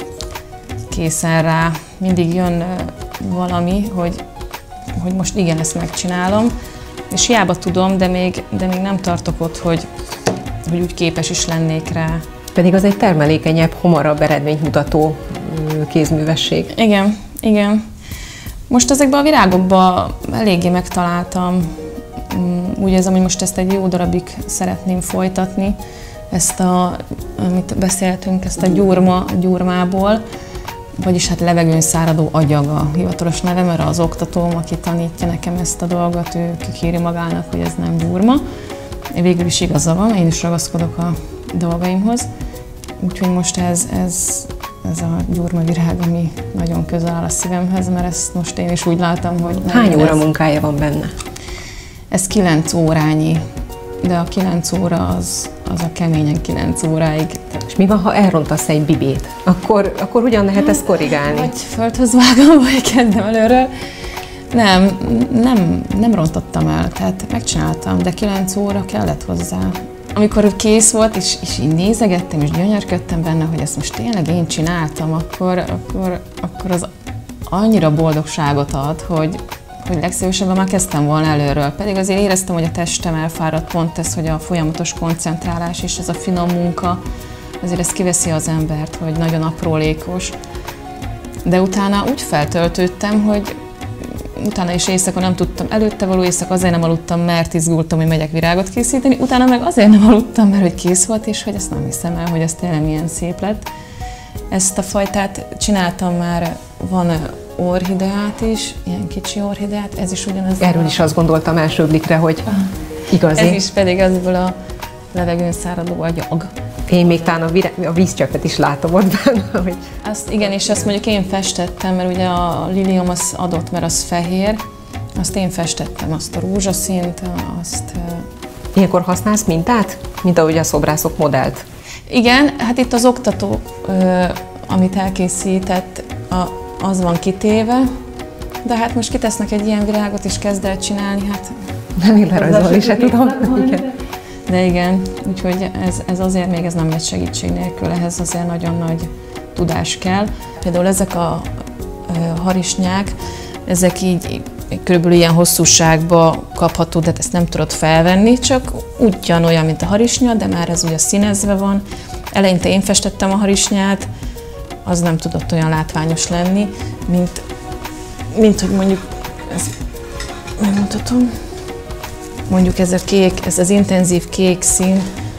készen rá. Mindig jön valami, hogy, hogy most igen, ezt megcsinálom, és hiába tudom, de még, de még nem tartok ott, hogy, hogy úgy képes is lennék rá. Pedig az egy termelékenyebb, hamarabb eredményt mutató kézművesség. Igen, igen. Most ezekben a virágokban eléggé megtaláltam, úgy érzem, hogy most ezt egy jó darabig szeretném folytatni, ezt a, amit beszéltünk, ezt a gyurma, gyurmából, vagyis hát levegőn száradó agyag a hivatalos neve, mert az oktatóm, aki tanítja nekem ezt a dolgot, ő kikéri magának, hogy ez nem gyurma. Végül is igaza van, én is ragaszkodok a dolgaimhoz. Úgyhogy most ez, ez, ez a gyurmavirág, ami nagyon közel áll a szívemhez, mert ezt most én is úgy látom, hogy... Hány óra ez, munkája van benne? Ez kilenc órányi, de a kilenc óra az, az a keményen kilenc óráig. És mi van, ha elrontasz egy bibét? Akkor, akkor hogyan lehet ezt korrigálni? Vagy földhöz vágom, vagy kezdem előről. Nem, nem, nem rontottam el, tehát megcsináltam, de kilenc óra kellett hozzá. Amikor kész volt, és, és így nézegettem, és gyönyörködtem benne, hogy ezt most tényleg én csináltam, akkor, akkor, akkor az annyira boldogságot ad, hogy, hogy legszívesebben már kezdtem volna előről. Pedig azért éreztem, hogy a testem elfáradt, pont ez, hogy a folyamatos koncentrálás és ez a finom munka, azért ez kiveszi az embert, hogy nagyon aprólékos. De utána úgy feltöltődtem, hogy utána is éjszaka nem tudtam, előtte való éjszaka azért nem aludtam, mert izgultam, hogy megyek virágot készíteni, utána meg azért nem aludtam, mert hogy kész volt, és hogy ezt nem hiszem el, hogy ez tényleg milyen szép lett. Ezt a fajtát csináltam már, van orhideát is, ilyen kicsi orhideát, ez is ugyanaz. Erről a... is azt gondoltam első blikre, hogy igazi. Ez is pedig azból a levegőn száradó agyag. Én még talán a, virá- a vízcsöppet is látom ott benne, hogy... Azt, igen, és azt mondjuk én festettem, mert ugye a lilium az adott, mert az fehér, azt én festettem, azt a rózsaszínt, azt... Ilyenkor használsz mintát? Mint ahogy a szobrászok modellt? Igen, hát itt az oktató, amit elkészített, az van kitéve, de hát most kitesznek egy ilyen virágot és kezd el csinálni, hát... Nem illerajzolni se tudom. Igen. De igen, úgyhogy ez, ez azért még ez nem megy segítség nélkül, ehhez azért nagyon nagy tudás kell. Például ezek a e, harisnyák, ezek így körülbelül ilyen hosszúságba kapható, de ezt nem tudod felvenni, csak ugyanolyan, mint a harisnya, de már ez ugye színezve van. Eleinte én festettem a harisnyát, az nem tudott olyan látványos lenni, mint, mint hogy mondjuk, ezt megmutatom, mondjuk ez a kék, ez az intenzív kék szín,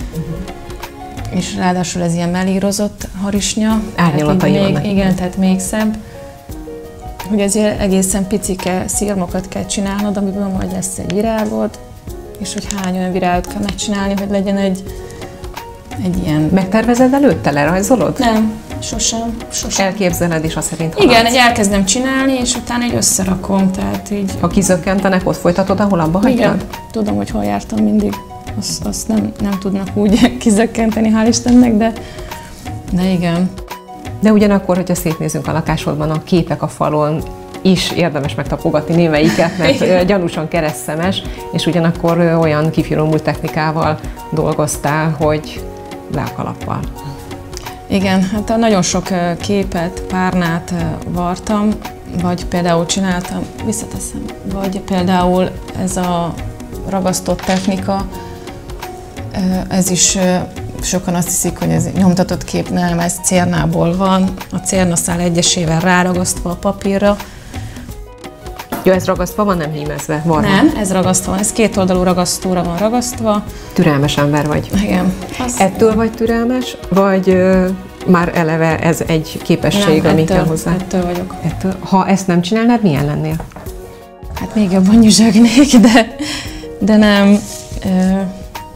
és ráadásul ez ilyen melírozott harisnya. Árnyalatai vannak. Még, igen, tehát még szebb. Hogy ezért egészen picike szirmokat kell csinálnod, amiből majd lesz egy virágod, és hogy hány olyan virágot kell megcsinálni, hogy legyen egy, egy ilyen... Megtervezed előtte, lerajzolod? Nem, sosem, sosem. Elképzeled, és azt szerint haladsz? Igen, egy elkezdem csinálni, és utána egy összerakom, tehát így... Ha kizökkentenek, ott folytatod, ahol abba hagytad? Igen, tudom, hogy hol jártam mindig. Azt, azt nem, nem tudnak úgy kizökkenteni, hál' Istennek, de, de igen. De ugyanakkor, hogyha szétnézünk a lakásodban, a képek a falon is érdemes megtapogatni némelyiket, mert gyanúsan keresztszemes, és ugyanakkor olyan kifinomult technikával dolgoztál, hogy le a kalappal. Igen, hát nagyon sok képet, párnát vartam, vagy például csináltam, visszateszem, vagy például ez a ragasztott technika, ez is sokan azt hiszik, hogy ez egy nyomtatott kép, nem, ez cérnából van, a cérnaszál egyesével ráragasztva a papírra. Jó, ez ragasztva van, nem hímezve? Van. Nem, ez ragasztva van, ez két oldalú ragasztóra van ragasztva. Türelmes ember vagy. Igen. Az... Ettől vagy türelmes, vagy ö, már eleve ez egy képesség, nem, ami ettől, kell hozzá? ettől vagyok. Ettől. Ha ezt nem csinálnád, milyen lennél? Hát még jobban nyüzsögnék, de, de nem. Ö,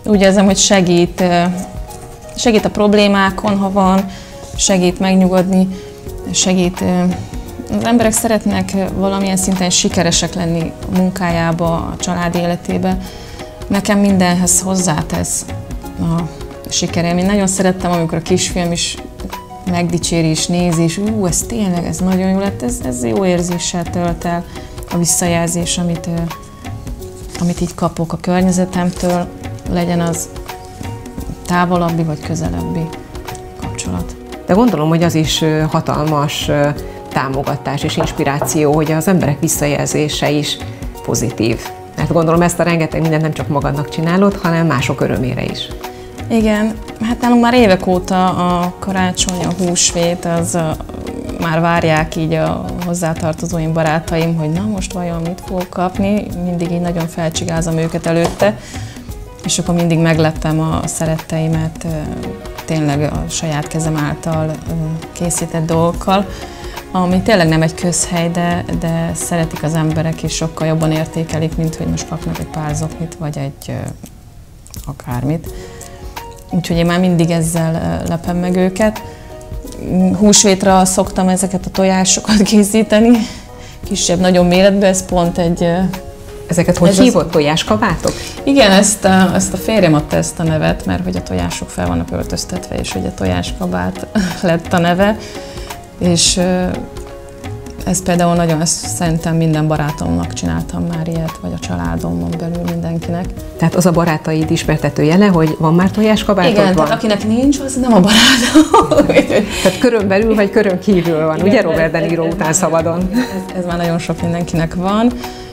úgy érzem, hogy segít, segít a problémákon, ha van, segít megnyugodni, segít. Az emberek szeretnek valamilyen szinten sikeresek lenni a munkájába, a család életébe. Nekem mindenhez hozzátesz a sikerem. Én nagyon szerettem, amikor a kisfiam is megdicséri és nézi, és ú, ez tényleg, ez nagyon jó lett, ez, ez jó érzéssel tölt el a visszajelzés, amit, amit így kapok a környezetemtől, legyen az távolabbi vagy közelebbi kapcsolat. De gondolom, hogy az is hatalmas támogatás és inspiráció, hogy az emberek visszajelzése is pozitív. Mert gondolom, ezt a rengeteg mindent nem csak magadnak csinálod, hanem mások örömére is. Igen, hát nálunk már évek óta a karácsony, a húsvét, az a, már várják így a hozzátartozóim, barátaim, hogy na most vajon mit fogok kapni, mindig így nagyon felcsigázom őket előtte, és akkor mindig meglepem a szeretteimet tényleg a saját kezem által készített dolgokkal, ami tényleg nem egy közhely, de, de szeretik az emberek, és sokkal jobban értékelik, mint hogy most kapnak egy pár zoknit, vagy egy akármit. Úgyhogy én már mindig ezzel lepem meg őket. Húsvétra szoktam ezeket a tojásokat készíteni, kisebb, nagyobb méretben, ez pont egy... Ezeket hogy ez hívott, az... tojáskabátok? Igen, ezt a, ezt a férjem adta ezt a nevet, mert hogy a tojások fel vannak öltöztetve, és hogy a tojáskabát lett a neve. És ez például nagyon, ezt szerintem minden barátomnak csináltam már ilyet, vagy a családomon belül mindenkinek. Tehát az a barátaid ismertető jele, hogy van már tojáskabátod? Igen, tehát akinek nincs, az nem a barátom. Tehát körön belül, vagy körön kívül van, igen, ugye Robert De Niro után szabadon? Ez, ez már nagyon sok mindenkinek van.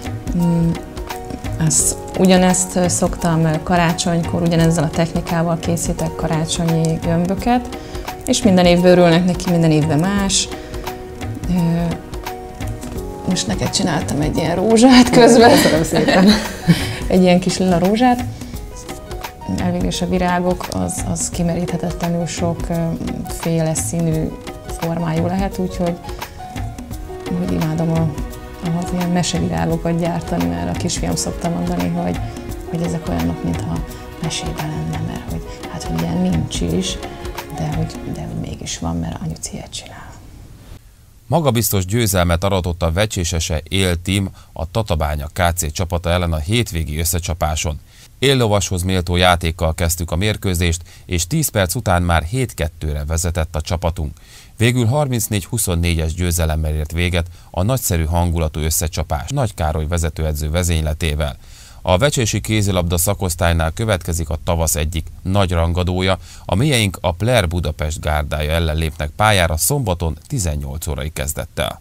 Ez, ugyanezt szoktam karácsonykor, ugyanezzel a technikával készítek karácsonyi gömböket, és minden évben örülnek neki, minden évben más. Most neked csináltam egy ilyen rózsát közben. Köszönöm szépen. Egy ilyen kis lila rózsát. Elvégül is a virágok, az, az kimeríthetetlenül sokféle színű formájú lehet, úgyhogy úgy imádom a, az ilyen mesevirágokat gyártani, mert a kisfiam szokta mondani, hogy, hogy ezek olyanok, mintha mesében lenne, mert hogy, hát, hogy ilyen nincs is, de hogy, de hogy mégis van, mert anyuci ilyet csinál. Magabiztos győzelmet aratott a vecsésese élteam a Tatabánya ká cé csapata ellen a hétvégi összecsapáson. Éllovashoz méltó játékkal kezdtük a mérkőzést, és tíz perc után már hét kettőre vezetett a csapatunk. Végül harmincnégy huszonnégyes győzelemmel ért véget a nagyszerű hangulatú összecsapás Nagy Károly vezetőedző vezényletével. A vecsési kézilabda szakosztálynál következik a tavasz egyik nagy rangadója, a mélyeink a Player Budapest gárdája ellen lépnek pályára szombaton tizennyolc órai kezdettel.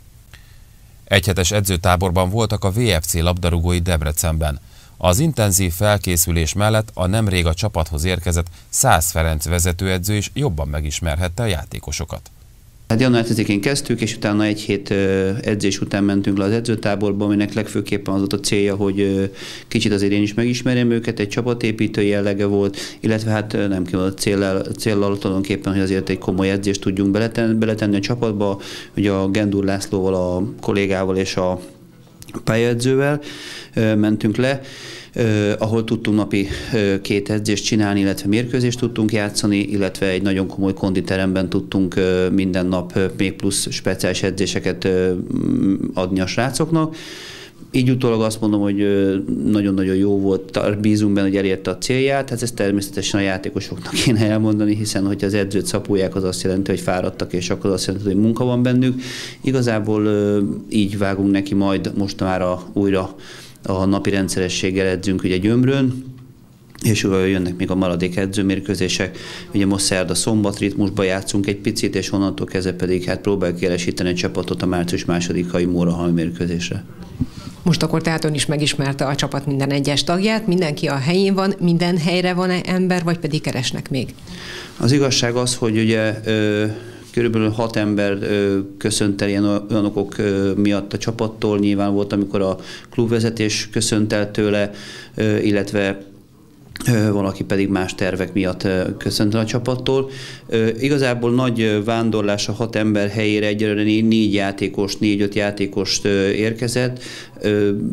Egyhetes edzőtáborban voltak a vé ef cé labdarúgói Debrecenben. Az intenzív felkészülés mellett a nemrég a csapathoz érkezett Szász Ferenc vezetőedző is jobban megismerhette a játékosokat. Hát január tizedikén kezdtük, és utána egy hét edzés után mentünk le az edzőtáborba, aminek legfőképpen az volt a célja, hogy kicsit azért én is megismerjem őket, egy csapatépítő jellege volt, illetve hát nem kell a céllal, céllal tulajdonképpen, hogy azért egy komoly edzést tudjunk beletenni, beletenni a csapatba. Ugye a Gendur Lászlóval, a kollégával és a pályaedzővel mentünk le, Uh, ahol tudtunk napi uh, két edzést csinálni, illetve mérkőzést tudtunk játszani, illetve egy nagyon komoly konditeremben tudtunk uh, minden nap uh, még plusz speciális edzéseket uh, adni a srácoknak. Így utólag azt mondom, hogy uh, nagyon-nagyon jó volt, bízunk benne, hogy elérte a célját, hát ezt természetesen a játékosoknak kéne elmondani, hiszen hogyha az edzőt szapulják, az azt jelenti, hogy fáradtak, és akkor azt jelenti, hogy munka van bennük. Igazából uh, így vágunk neki majd most már a, újra a napi rendszerességgel edzünk ugye Gyömrön, és jönnek még a maradék edzőmérkőzések. Ugye most szerda szombat ritmusba játszunk egy picit, és onnantól kezdve pedig hát próbáljuk kielesíteni egy csapatot a március másodikai Mórahalmi mérkőzésre. Most akkor tehát ön is megismerte a csapat minden egyes tagját, mindenki a helyén van, minden helyre van-e ember, vagy pedig keresnek még? Az igazság az, hogy ugye ö, körülbelül hat ember ö, köszönt el ilyen olyan okok ö, miatt a csapattól. Nyilván volt, amikor a klubvezetés köszönt el tőle, ö, illetve ö, valaki pedig más tervek miatt ö, köszönt el a csapattól. Ö, igazából nagy vándorlás a hat ember helyére egyelőre négy játékos, négy-öt játékost ö, érkezett. Ö,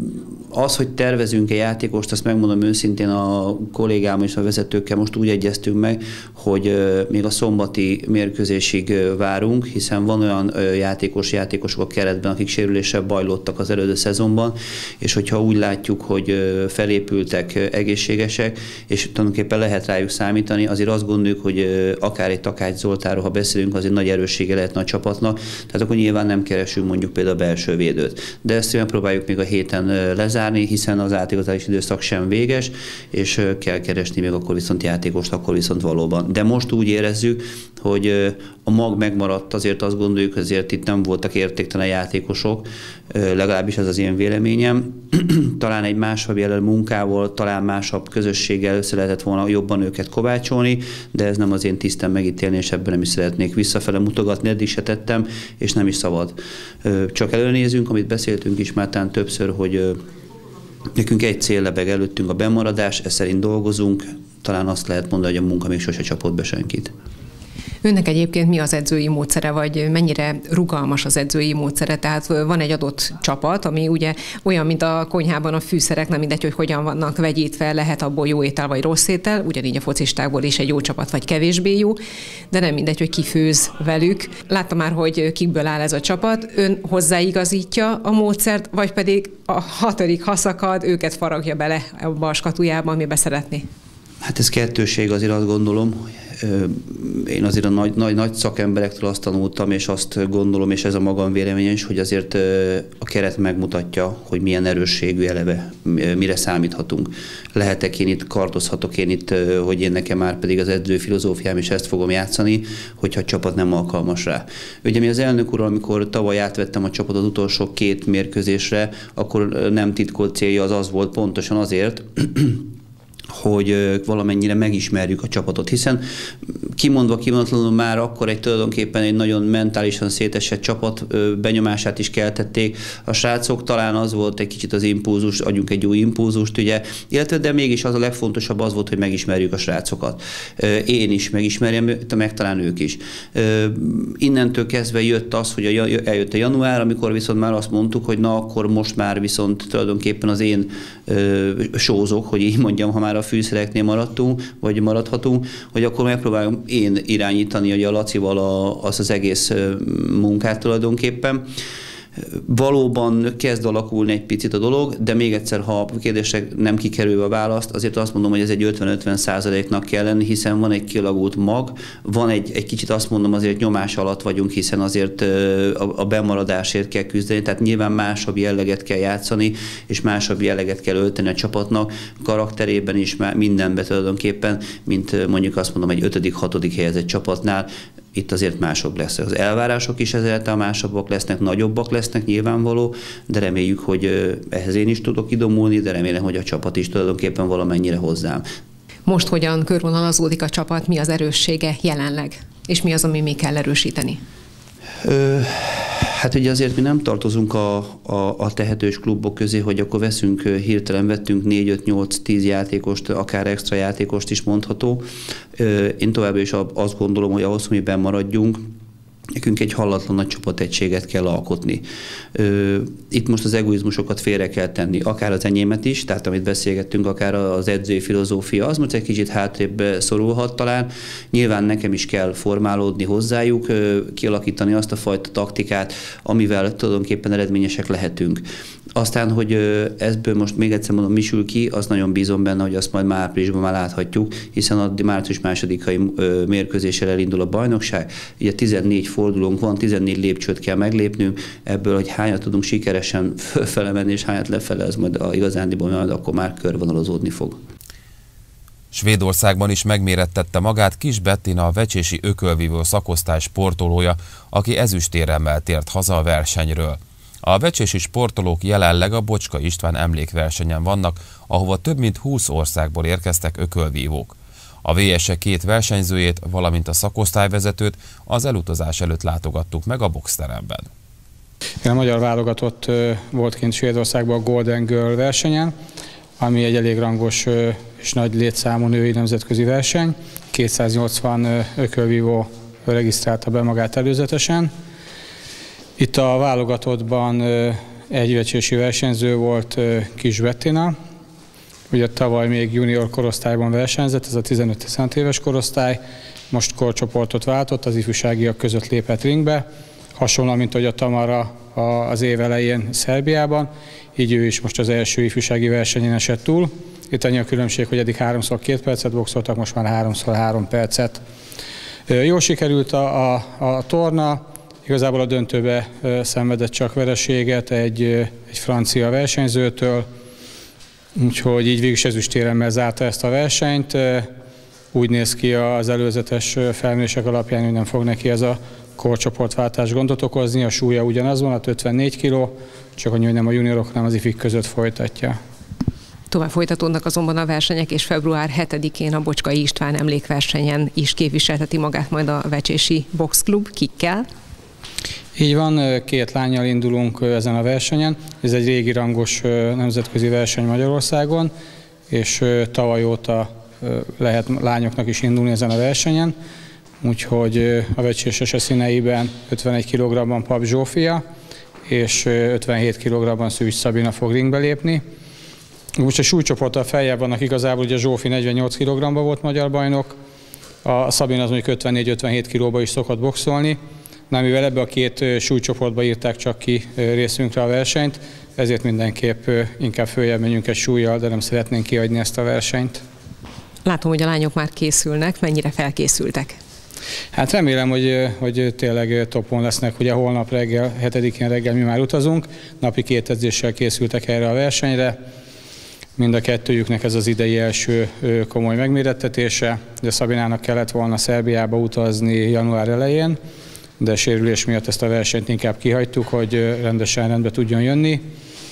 Az, hogy tervezünk egy játékost, azt megmondom őszintén, a kollégám és a vezetőkkel most úgy egyeztünk meg, hogy még a szombati mérkőzésig várunk, hiszen van olyan játékos, játékosok a keretben, akik sérüléssel bajlódtak az előző szezonban, és hogyha úgy látjuk, hogy felépültek, egészségesek, és tulajdonképpen lehet rájuk számítani, azért azt gondoljuk, hogy akár egy Takács Zoltánról, ha beszélünk, azért nagy erőssége lehetne a csapatnak, tehát akkor nyilván nem keresünk mondjuk például a belső védőt. De ezt próbáljuk még a héten lezárni, hiszen az átigazolási időszak sem véges, és kell keresni még akkor viszont játékost, akkor viszont valóban. De most úgy érezzük, hogy a mag megmaradt, azért azt gondoljuk, azért itt nem voltak értéktelen játékosok, legalábbis ez az én véleményem. Talán egy másabb jelen munkával, talán másabb közösséggel össze lehetett volna jobban őket kovácsolni, de ez nem az én tisztem megítélni, és ebben nem is szeretnék visszafele mutogatni, eddig se tettem, és nem is szabad. Csak előnézünk, amit beszéltünk is már talán többször, hogy nekünk egy cél lebeg előttünk, a bemaradás, ez szerint dolgozunk, talán azt lehet mondani, hogy a munka még sose csapott be senkit. Önnek egyébként mi az edzői módszere, vagy mennyire rugalmas az edzői módszere? Tehát van egy adott csapat, ami ugye olyan, mint a konyhában a fűszerek, nem mindegy, hogy hogyan vannak vegyítve, lehet abból jó étel vagy rossz étel, ugyanígy a focistákból is egy jó csapat vagy kevésbé jó, de nem mindegy, hogy ki főz velük. Láttam már, hogy kikből áll ez a csapat, ön hozzáigazítja a módszert, vagy pedig a hatodik haszakad, őket faragja bele abba a skatujába, amiben szeretné? Hát ez kettőség, azért azt gondolom, én azért a nagy, nagy, nagy szakemberektől azt tanultam, és azt gondolom, és ez a magam véleménye is, hogy azért a keret megmutatja, hogy milyen erősségű eleve, mire számíthatunk. Lehetek én itt, kardozhatok én itt, hogy én nekem már pedig az edző filozófiám, és ezt fogom játszani, hogyha a csapat nem alkalmas rá. Ugye mi az elnök úr, amikor tavaly átvettem a csapatot az utolsó két mérkőzésre, akkor nem titkolt célja az az volt pontosan azért, hogy valamennyire megismerjük a csapatot, hiszen kimondva kimondatlanul már akkor egy tulajdonképpen egy nagyon mentálisan szétesett csapat benyomását is keltették. A srácok, talán az volt egy kicsit az impulzus, adjunk egy új impulzust, ugye, illetve de mégis az a legfontosabb az volt, hogy megismerjük a srácokat. Én is megismerjem, meg talán ők is. Innentől kezdve jött az, hogy eljött a január, amikor viszont már azt mondtuk, hogy na akkor most már viszont tulajdonképpen az én sózok, hogy így mondjam, ha már a fűszereknél maradtunk, vagy maradhatunk, hogy akkor megpróbálom én irányítani hogy a Lacival a, az az egész munkát tulajdonképpen. Valóban kezd alakulni egy picit a dolog, de még egyszer, ha a kérdésre nem kikerülve a választ, azért azt mondom, hogy ez egy ötven-ötven százaléknak kell lenni, hiszen van egy kialagult mag, van egy, egy kicsit azt mondom, azért nyomás alatt vagyunk, hiszen azért a, a bemaradásért kell küzdeni, tehát nyilván másabb jelleget kell játszani, és másabb jelleget kell ölteni a csapatnak, karakterében is, mindenben tulajdonképpen, mint mondjuk azt mondom, egy ötödik, hatodik helyezett csapatnál. Itt azért mások lesz. Az elvárások is ezáltal másabbak lesznek, nagyobbak lesznek nyilvánvaló, de reméljük, hogy ehhez én is tudok idomulni, de remélem, hogy a csapat is tulajdonképpen valamennyire hozzám. Most hogyan körvonalazódik a csapat, mi az erőssége jelenleg, és mi az, ami még kell erősíteni? Ö, hát ugye azért mi nem tartozunk a, a, a tehetős klubok közé, hogy akkor veszünk, hirtelen vettünk négy, öt, nyolc, tíz játékost, akár extra játékost is mondható. Ö, én továbbra is azt gondolom, hogy ahhoz, hogy mi bennmaradjunk, nekünk egy hallatlan nagy csapategységet kell alkotni. Itt most az egoizmusokat félre kell tenni, akár az enyémet is, tehát amit beszélgettünk, akár az edzői filozófia, az most egy kicsit hátrébb szorulhat talán. Nyilván nekem is kell formálódni hozzájuk, kialakítani azt a fajta taktikát, amivel tulajdonképpen eredményesek lehetünk. Aztán, hogy ebből most még egyszer mondom, mi sül ki, azt nagyon bízom benne, hogy azt majd már áprilisban már láthatjuk, hiszen a március másodikai mérkőzéssel elindul a bajnokság. Ugye tizennégy fordulónk van, tizennégy lépcsőt kell meglépnünk, ebből, hogy hányat tudunk sikeresen fölfele menni, és hányat lefele, ez majd a igazándiból, majd akkor már körvonalazódni fog. Svédországban is megmérettette magát Kis Bettina, a vecsési ökölvívó szakosztály sportolója, aki ezüstérremmel tért haza a versenyről. A vecsési sportolók jelenleg a Bocska István emlékversenyen vannak, ahova több mint húsz országból érkeztek ökölvívók. A vé es e két versenyzőjét, valamint a szakosztályvezetőt az elutazás előtt látogattuk meg a boxteremben. A magyar válogatott volt kint Svédországban a Golden Girl versenyen, ami egy elég rangos és nagy létszámú női nemzetközi verseny. kétszáznyolcvan ökölvívó regisztrálta be magát előzetesen. Itt a válogatottban egyvecsési versenyző volt Kis Bettina. Ugye tavaly még junior korosztályban versenyzett, ez a tizenöt-tizenhat éves korosztály, most korcsoportot váltott, az ifjúságiak között lépett ringbe, hasonlóan, mint hogy a Tamara az év elején Szerbiában, így ő is most az első ifjúsági versenyen esett túl. Itt annyi a különbség, hogy eddig háromszor két percet boxoltak, most már háromszor három percet. Jól sikerült a, a, a torna, igazából a döntőbe szenvedett csak vereséget egy, egy francia versenyzőtől, úgyhogy így végül is ezüstéremmel zárta ezt a versenyt. Úgy néz ki az előzetes felmérések alapján, hogy nem fog neki ez a korcsoportváltás gondot okozni, a súlya ugyanaz van, a ötvennégy kiló, csak annyi, hogy nem a juniorok, hanem az ifik között folytatja. Tovább folytatódnak azonban a versenyek, és február hetedikén a Bocskai István emlékversenyen is képviselteti magát majd a Vecsési Boxklub. Kikkel? Így van, két lánnyal indulunk ezen a versenyen. Ez egy régi rangos nemzetközi verseny Magyarországon, és tavaly óta lehet lányoknak is indulni ezen a versenyen. Úgyhogy a vecséses színeiben ötvenegy kilogramban Pap Zsófia, és ötvenhét kilogramban Szűcs Szabina fog ringbe lépni. Most a súlycsoporttal feljebb vannak igazából, ugye Zsófi negyvennyolc kilogramban volt magyar bajnok, a Szabina az mondjuk ötvennégy-ötvenhét kilóba is szokott boxolni, de mivel ebbe a két súlycsoportba írták csak ki részünkre a versenyt, ezért mindenképp inkább följebb menjünk egy súlyjal, de nem szeretnénk kiadni ezt a versenyt. Látom, hogy a lányok már készülnek, mennyire felkészültek? Hát remélem, hogy, hogy tényleg topon lesznek. Ugye holnap reggel, hetedikén reggel mi már utazunk, napi két edzéssel készültek erre a versenyre. Mind a kettőjüknek ez az idei első komoly megmérettetése. Ugye Szabinának kellett volna Szerbiába utazni január elején, de sérülés miatt ezt a versenyt inkább kihagytuk, hogy rendesen rendbe tudjon jönni.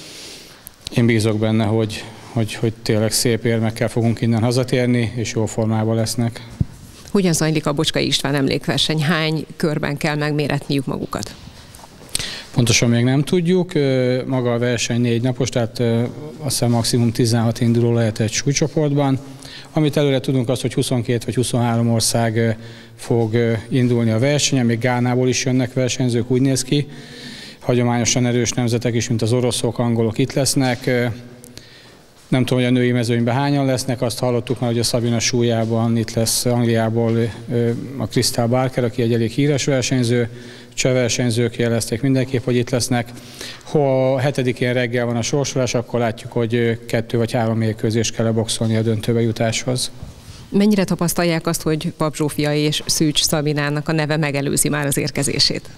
Én bízok benne, hogy, hogy, hogy tényleg szép érmekkel fogunk innen hazatérni, és jó formában lesznek. Hogyan zajlik a Bocskai István emlékverseny? Hány körben kell megméretniük magukat? Pontosan még nem tudjuk. Maga a verseny négy napos, tehát azt hiszem maximum tizenhat induló lehet egy súlycsoportban. Amit előre tudunk, az, hogy huszonkét vagy huszonhárom ország fog indulni a versenyen, még Gánából is jönnek versenyzők, úgy néz ki. Hagyományosan erős nemzetek is, mint az oroszok, angolok itt lesznek. Nem tudom, hogy a női mezőnyben hányan lesznek, azt hallottuk már, hogy a Szabina súlyában itt lesz Angliából a Crystal Barker, aki egy elég híres versenyző, cseh versenyzők jelezték mindenképp, hogy itt lesznek. Ha a hetedikén reggel van a sorsolás, akkor látjuk, hogy kettő vagy három mérkőzést kell boxolni a döntőbe jutáshoz. Mennyire tapasztalják azt, hogy Pap Zsófia és Szűcs Szabinának a neve megelőzi már az érkezését?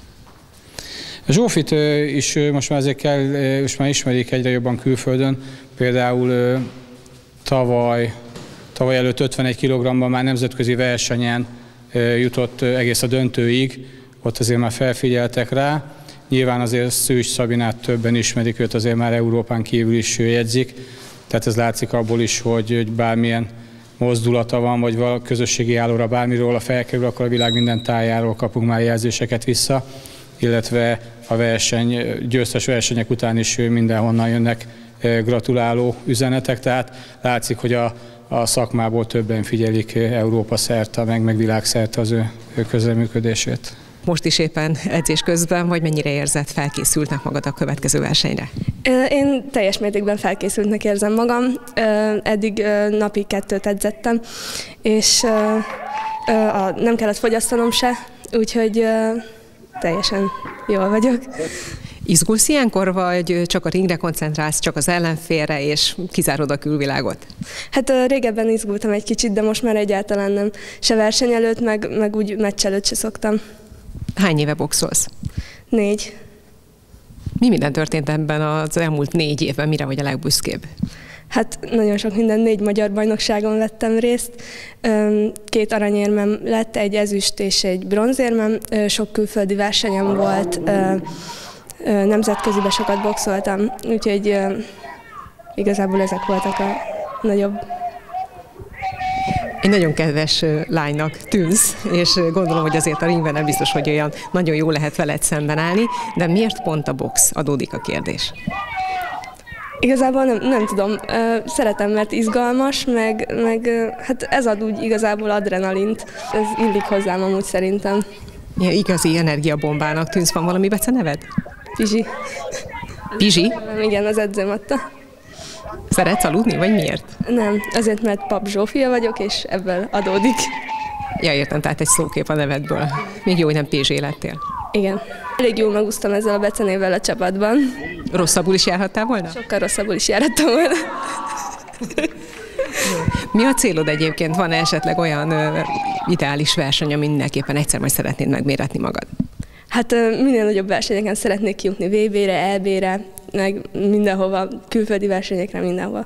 A Zsófit is most már azért kell, most már ismerik egyre jobban külföldön. Például tavaly, tavaly előtt ötvenegy kilogramban már nemzetközi versenyen jutott egész a döntőig, ott azért már felfigyeltek rá. Nyilván azért Szűcs Szabinát többen ismerik, őt azért már Európán kívül is jegyzik. Tehát ez látszik abból is, hogy bármilyen mozdulata van, vagy valami közösségi állóra bármiről a felkerül, akkor a világ minden tájáról kapunk már jelzéseket vissza, illetve a verseny, győztes versenyek után is mindenhonnan jönnek gratuláló üzenetek, tehát látszik, hogy a, a szakmából többen figyelik Európa szerte, meg, meg világszerte az ő, ő közreműködését. Most is éppen edzés közben, vagy mennyire érzed, felkészültnek magad a következő versenyre? Én teljes mértékben felkészültnek érzem magam. Eddig napi kettőt edzettem, és nem kellett fogyasztanom se, úgyhogy teljesen jól vagyok. Izgulsz ilyenkor, vagy csak a ringre koncentrálsz, csak az ellenfélre, és kizárod a külvilágot? Hát régebben izgultam egy kicsit, de most már egyáltalán nem. Se verseny előtt, meg, meg úgy meccs előtt se szoktam. Hány éve boxolsz? Négy. Mi minden történt ebben az elmúlt négy évben, mire vagy a legbüszkébb? Hát nagyon sok minden, négy magyar bajnokságon vettem részt. Két aranyérmem lett, egy ezüst és egy bronzérmem. Sok külföldi versenyem volt, nemzetközibe sokat boxoltam, úgyhogy igazából ezek voltak a nagyobb. Egy nagyon kedves lánynak tűnsz, és gondolom, hogy azért a ringben nem biztos, hogy olyan nagyon jó lehet veled szemben állni, de miért pont a box, adódik a kérdés? Igazából nem, nem tudom, szeretem, mert izgalmas, meg, meg hát ez ad úgy igazából adrenalint. Ez illik hozzám amúgy szerintem. Ilyen igazi energiabombának tűnsz, van valami beceneved? Pizsi. Pizsi? Igen, az edzőm adta. Szeretsz aludni, vagy miért? Nem, azért, mert Pap Zsófia vagyok, és ebből adódik. Ja, értem, tehát egy szókép a nevedből. Még jó, hogy nem Pizsi lettél. Igen. Elég jól megúsztam ezzel a becenével a csapatban. Rosszabbul is járhattál volna? Sokkal rosszabbul is járhattam volna. Mi a célod egyébként? Van-e esetleg olyan ö, ideális verseny, ami mindenképpen egyszer majd szeretnéd megméretni magad? Hát minél nagyobb versenyeken szeretnék kijutni vé bé-re, é bé-re, meg mindenhova, külföldi versenyekre, mindenhova.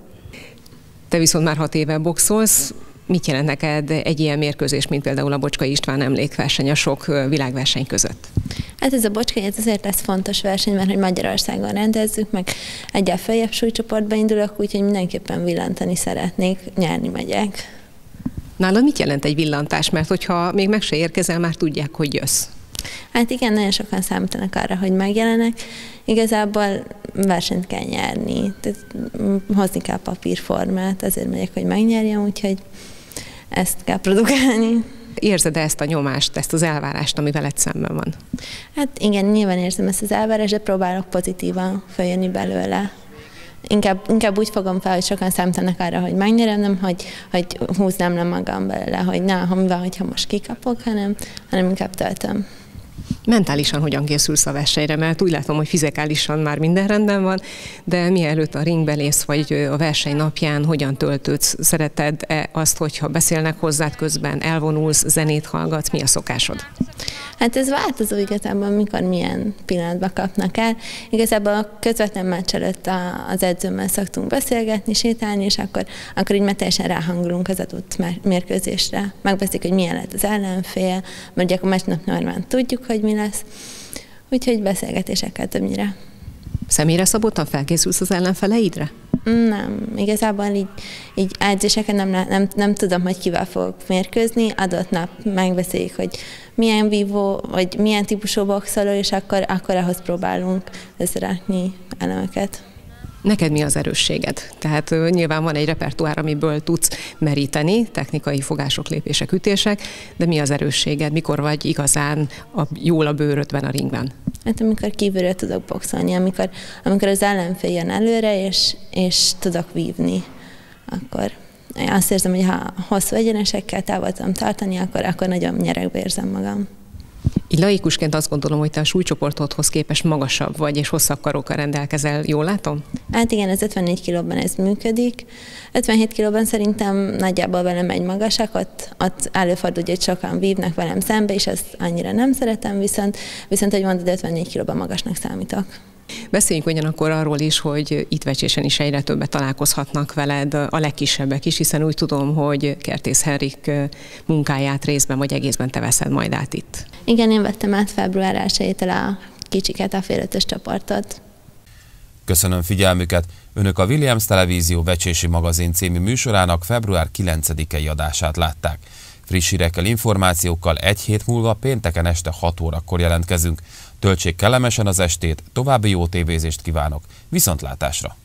Te viszont már hat éve boxolsz. Mit jelent neked egy ilyen mérkőzés, mint például a Bocskai István emlékverseny a sok világverseny között? Hát ez a Bocskai, ez azért lesz fontos verseny, mert hogy Magyarországon rendezzük, meg egyel feljebb súlycsoportba indulok, úgyhogy mindenképpen villantani szeretnék, nyerni megyek. Nálad mit jelent egy villantás? Mert hogyha még meg se érkezel, már tudják, hogy jössz. Hát igen, nagyon sokan számítanak arra, hogy megjelenek. Igazából versenyt kell nyerni, tehát hozni kell papírformát, azért megyek, hogy megnyerjem, úgyhogy ezt kell produkálni. Érzed-e ezt a nyomást, ezt az elvárást, ami veled szemben van? Hát igen, nyilván érzem ezt az elvárást, de próbálok pozitívan feljönni belőle. Inkább, inkább úgy fogom fel, hogy sokan számítanak arra, hogy megnyerem, nem, hogy, hogy húznám le magam belőle, hogy na, mi van, hogyha most kikapok, hanem, hanem inkább töltöm. Mentálisan hogyan készülsz a versenyre? Mert úgy látom, hogy fizikálisan már minden rendben van, de mielőtt a ringbe lépsz, vagy a verseny napján hogyan töltődsz? Szereted-e azt, hogyha beszélnek hozzád közben, elvonulsz, zenét hallgatsz? Mi a szokásod? Hát ez változó igazából, mikor milyen pillanatban kapnak el. Igazából a közvetlen meccs előtt az edzőmmel szoktunk beszélgetni, sétálni, és akkor, akkor így már teljesen ráhangolunk az adott mérkőzésre. Megbeszéljük, hogy milyen lett az ellenfél, mert ugye a meccsnap normán tudjuk, hogy mi lesz. Úgyhogy beszélgetésekkel többnyire. Személyre szabottan felkészülsz az ellenfeleidre? Nem, igazából így, így edzéseken nem, nem, nem tudom, hogy kivel fogok mérkőzni, adott nap megbeszéljük, hogy milyen vívó, vagy milyen típusú boxoló, és akkor, akkor ahhoz próbálunk összerakni elemeket. Neked mi az erősséged? Tehát uh, nyilván van egy repertoár, amiből tudsz meríteni, technikai fogások, lépések, ütések, de mi az erősséged? Mikor vagy igazán a, jól a bőrödben a ringben? Hát amikor kívülről tudok boxolni, amikor, amikor az ellenfél jön előre, és, és tudok vívni, akkor azt érzem, hogy ha hosszú egyenesekkel távol tudom tartani, akkor, akkor nagyon nyerekbe érzem magam. Így laikusként azt gondolom, hogy te a súlycsoportodhoz képest magasabb vagy, és hosszabb karokkal rendelkezel. Jól látom? Hát igen, az ötvennégy kilóban ez működik. ötvenhét kilóban szerintem nagyjából velem egy magasak, ott, ott előfordul, hogy sokan vívnak velem szembe, és ezt annyira nem szeretem, viszont, viszont hogy mondod, ötvennégy kilóban magasnak számítok. Beszéljünk ugyanakkor arról is, hogy itt Vecsésen is egyre többet találkozhatnak veled, a legkisebbek is, hiszen úgy tudom, hogy Kertész Henrik munkáját részben vagy egészben te veszed majd át itt. Igen, én vettem át február elsejétől a kicsiket, a fél ötös csoportot. Köszönöm figyelmüket! Önök a Williams Televízió Vecsési Magazin című műsorának február kilencedikei adását látták. Friss hírekkel, információkkal egy hét múlva pénteken este hat órakor jelentkezünk. Töltsék kellemesen az estét, további jó tévézést kívánok, viszontlátásra!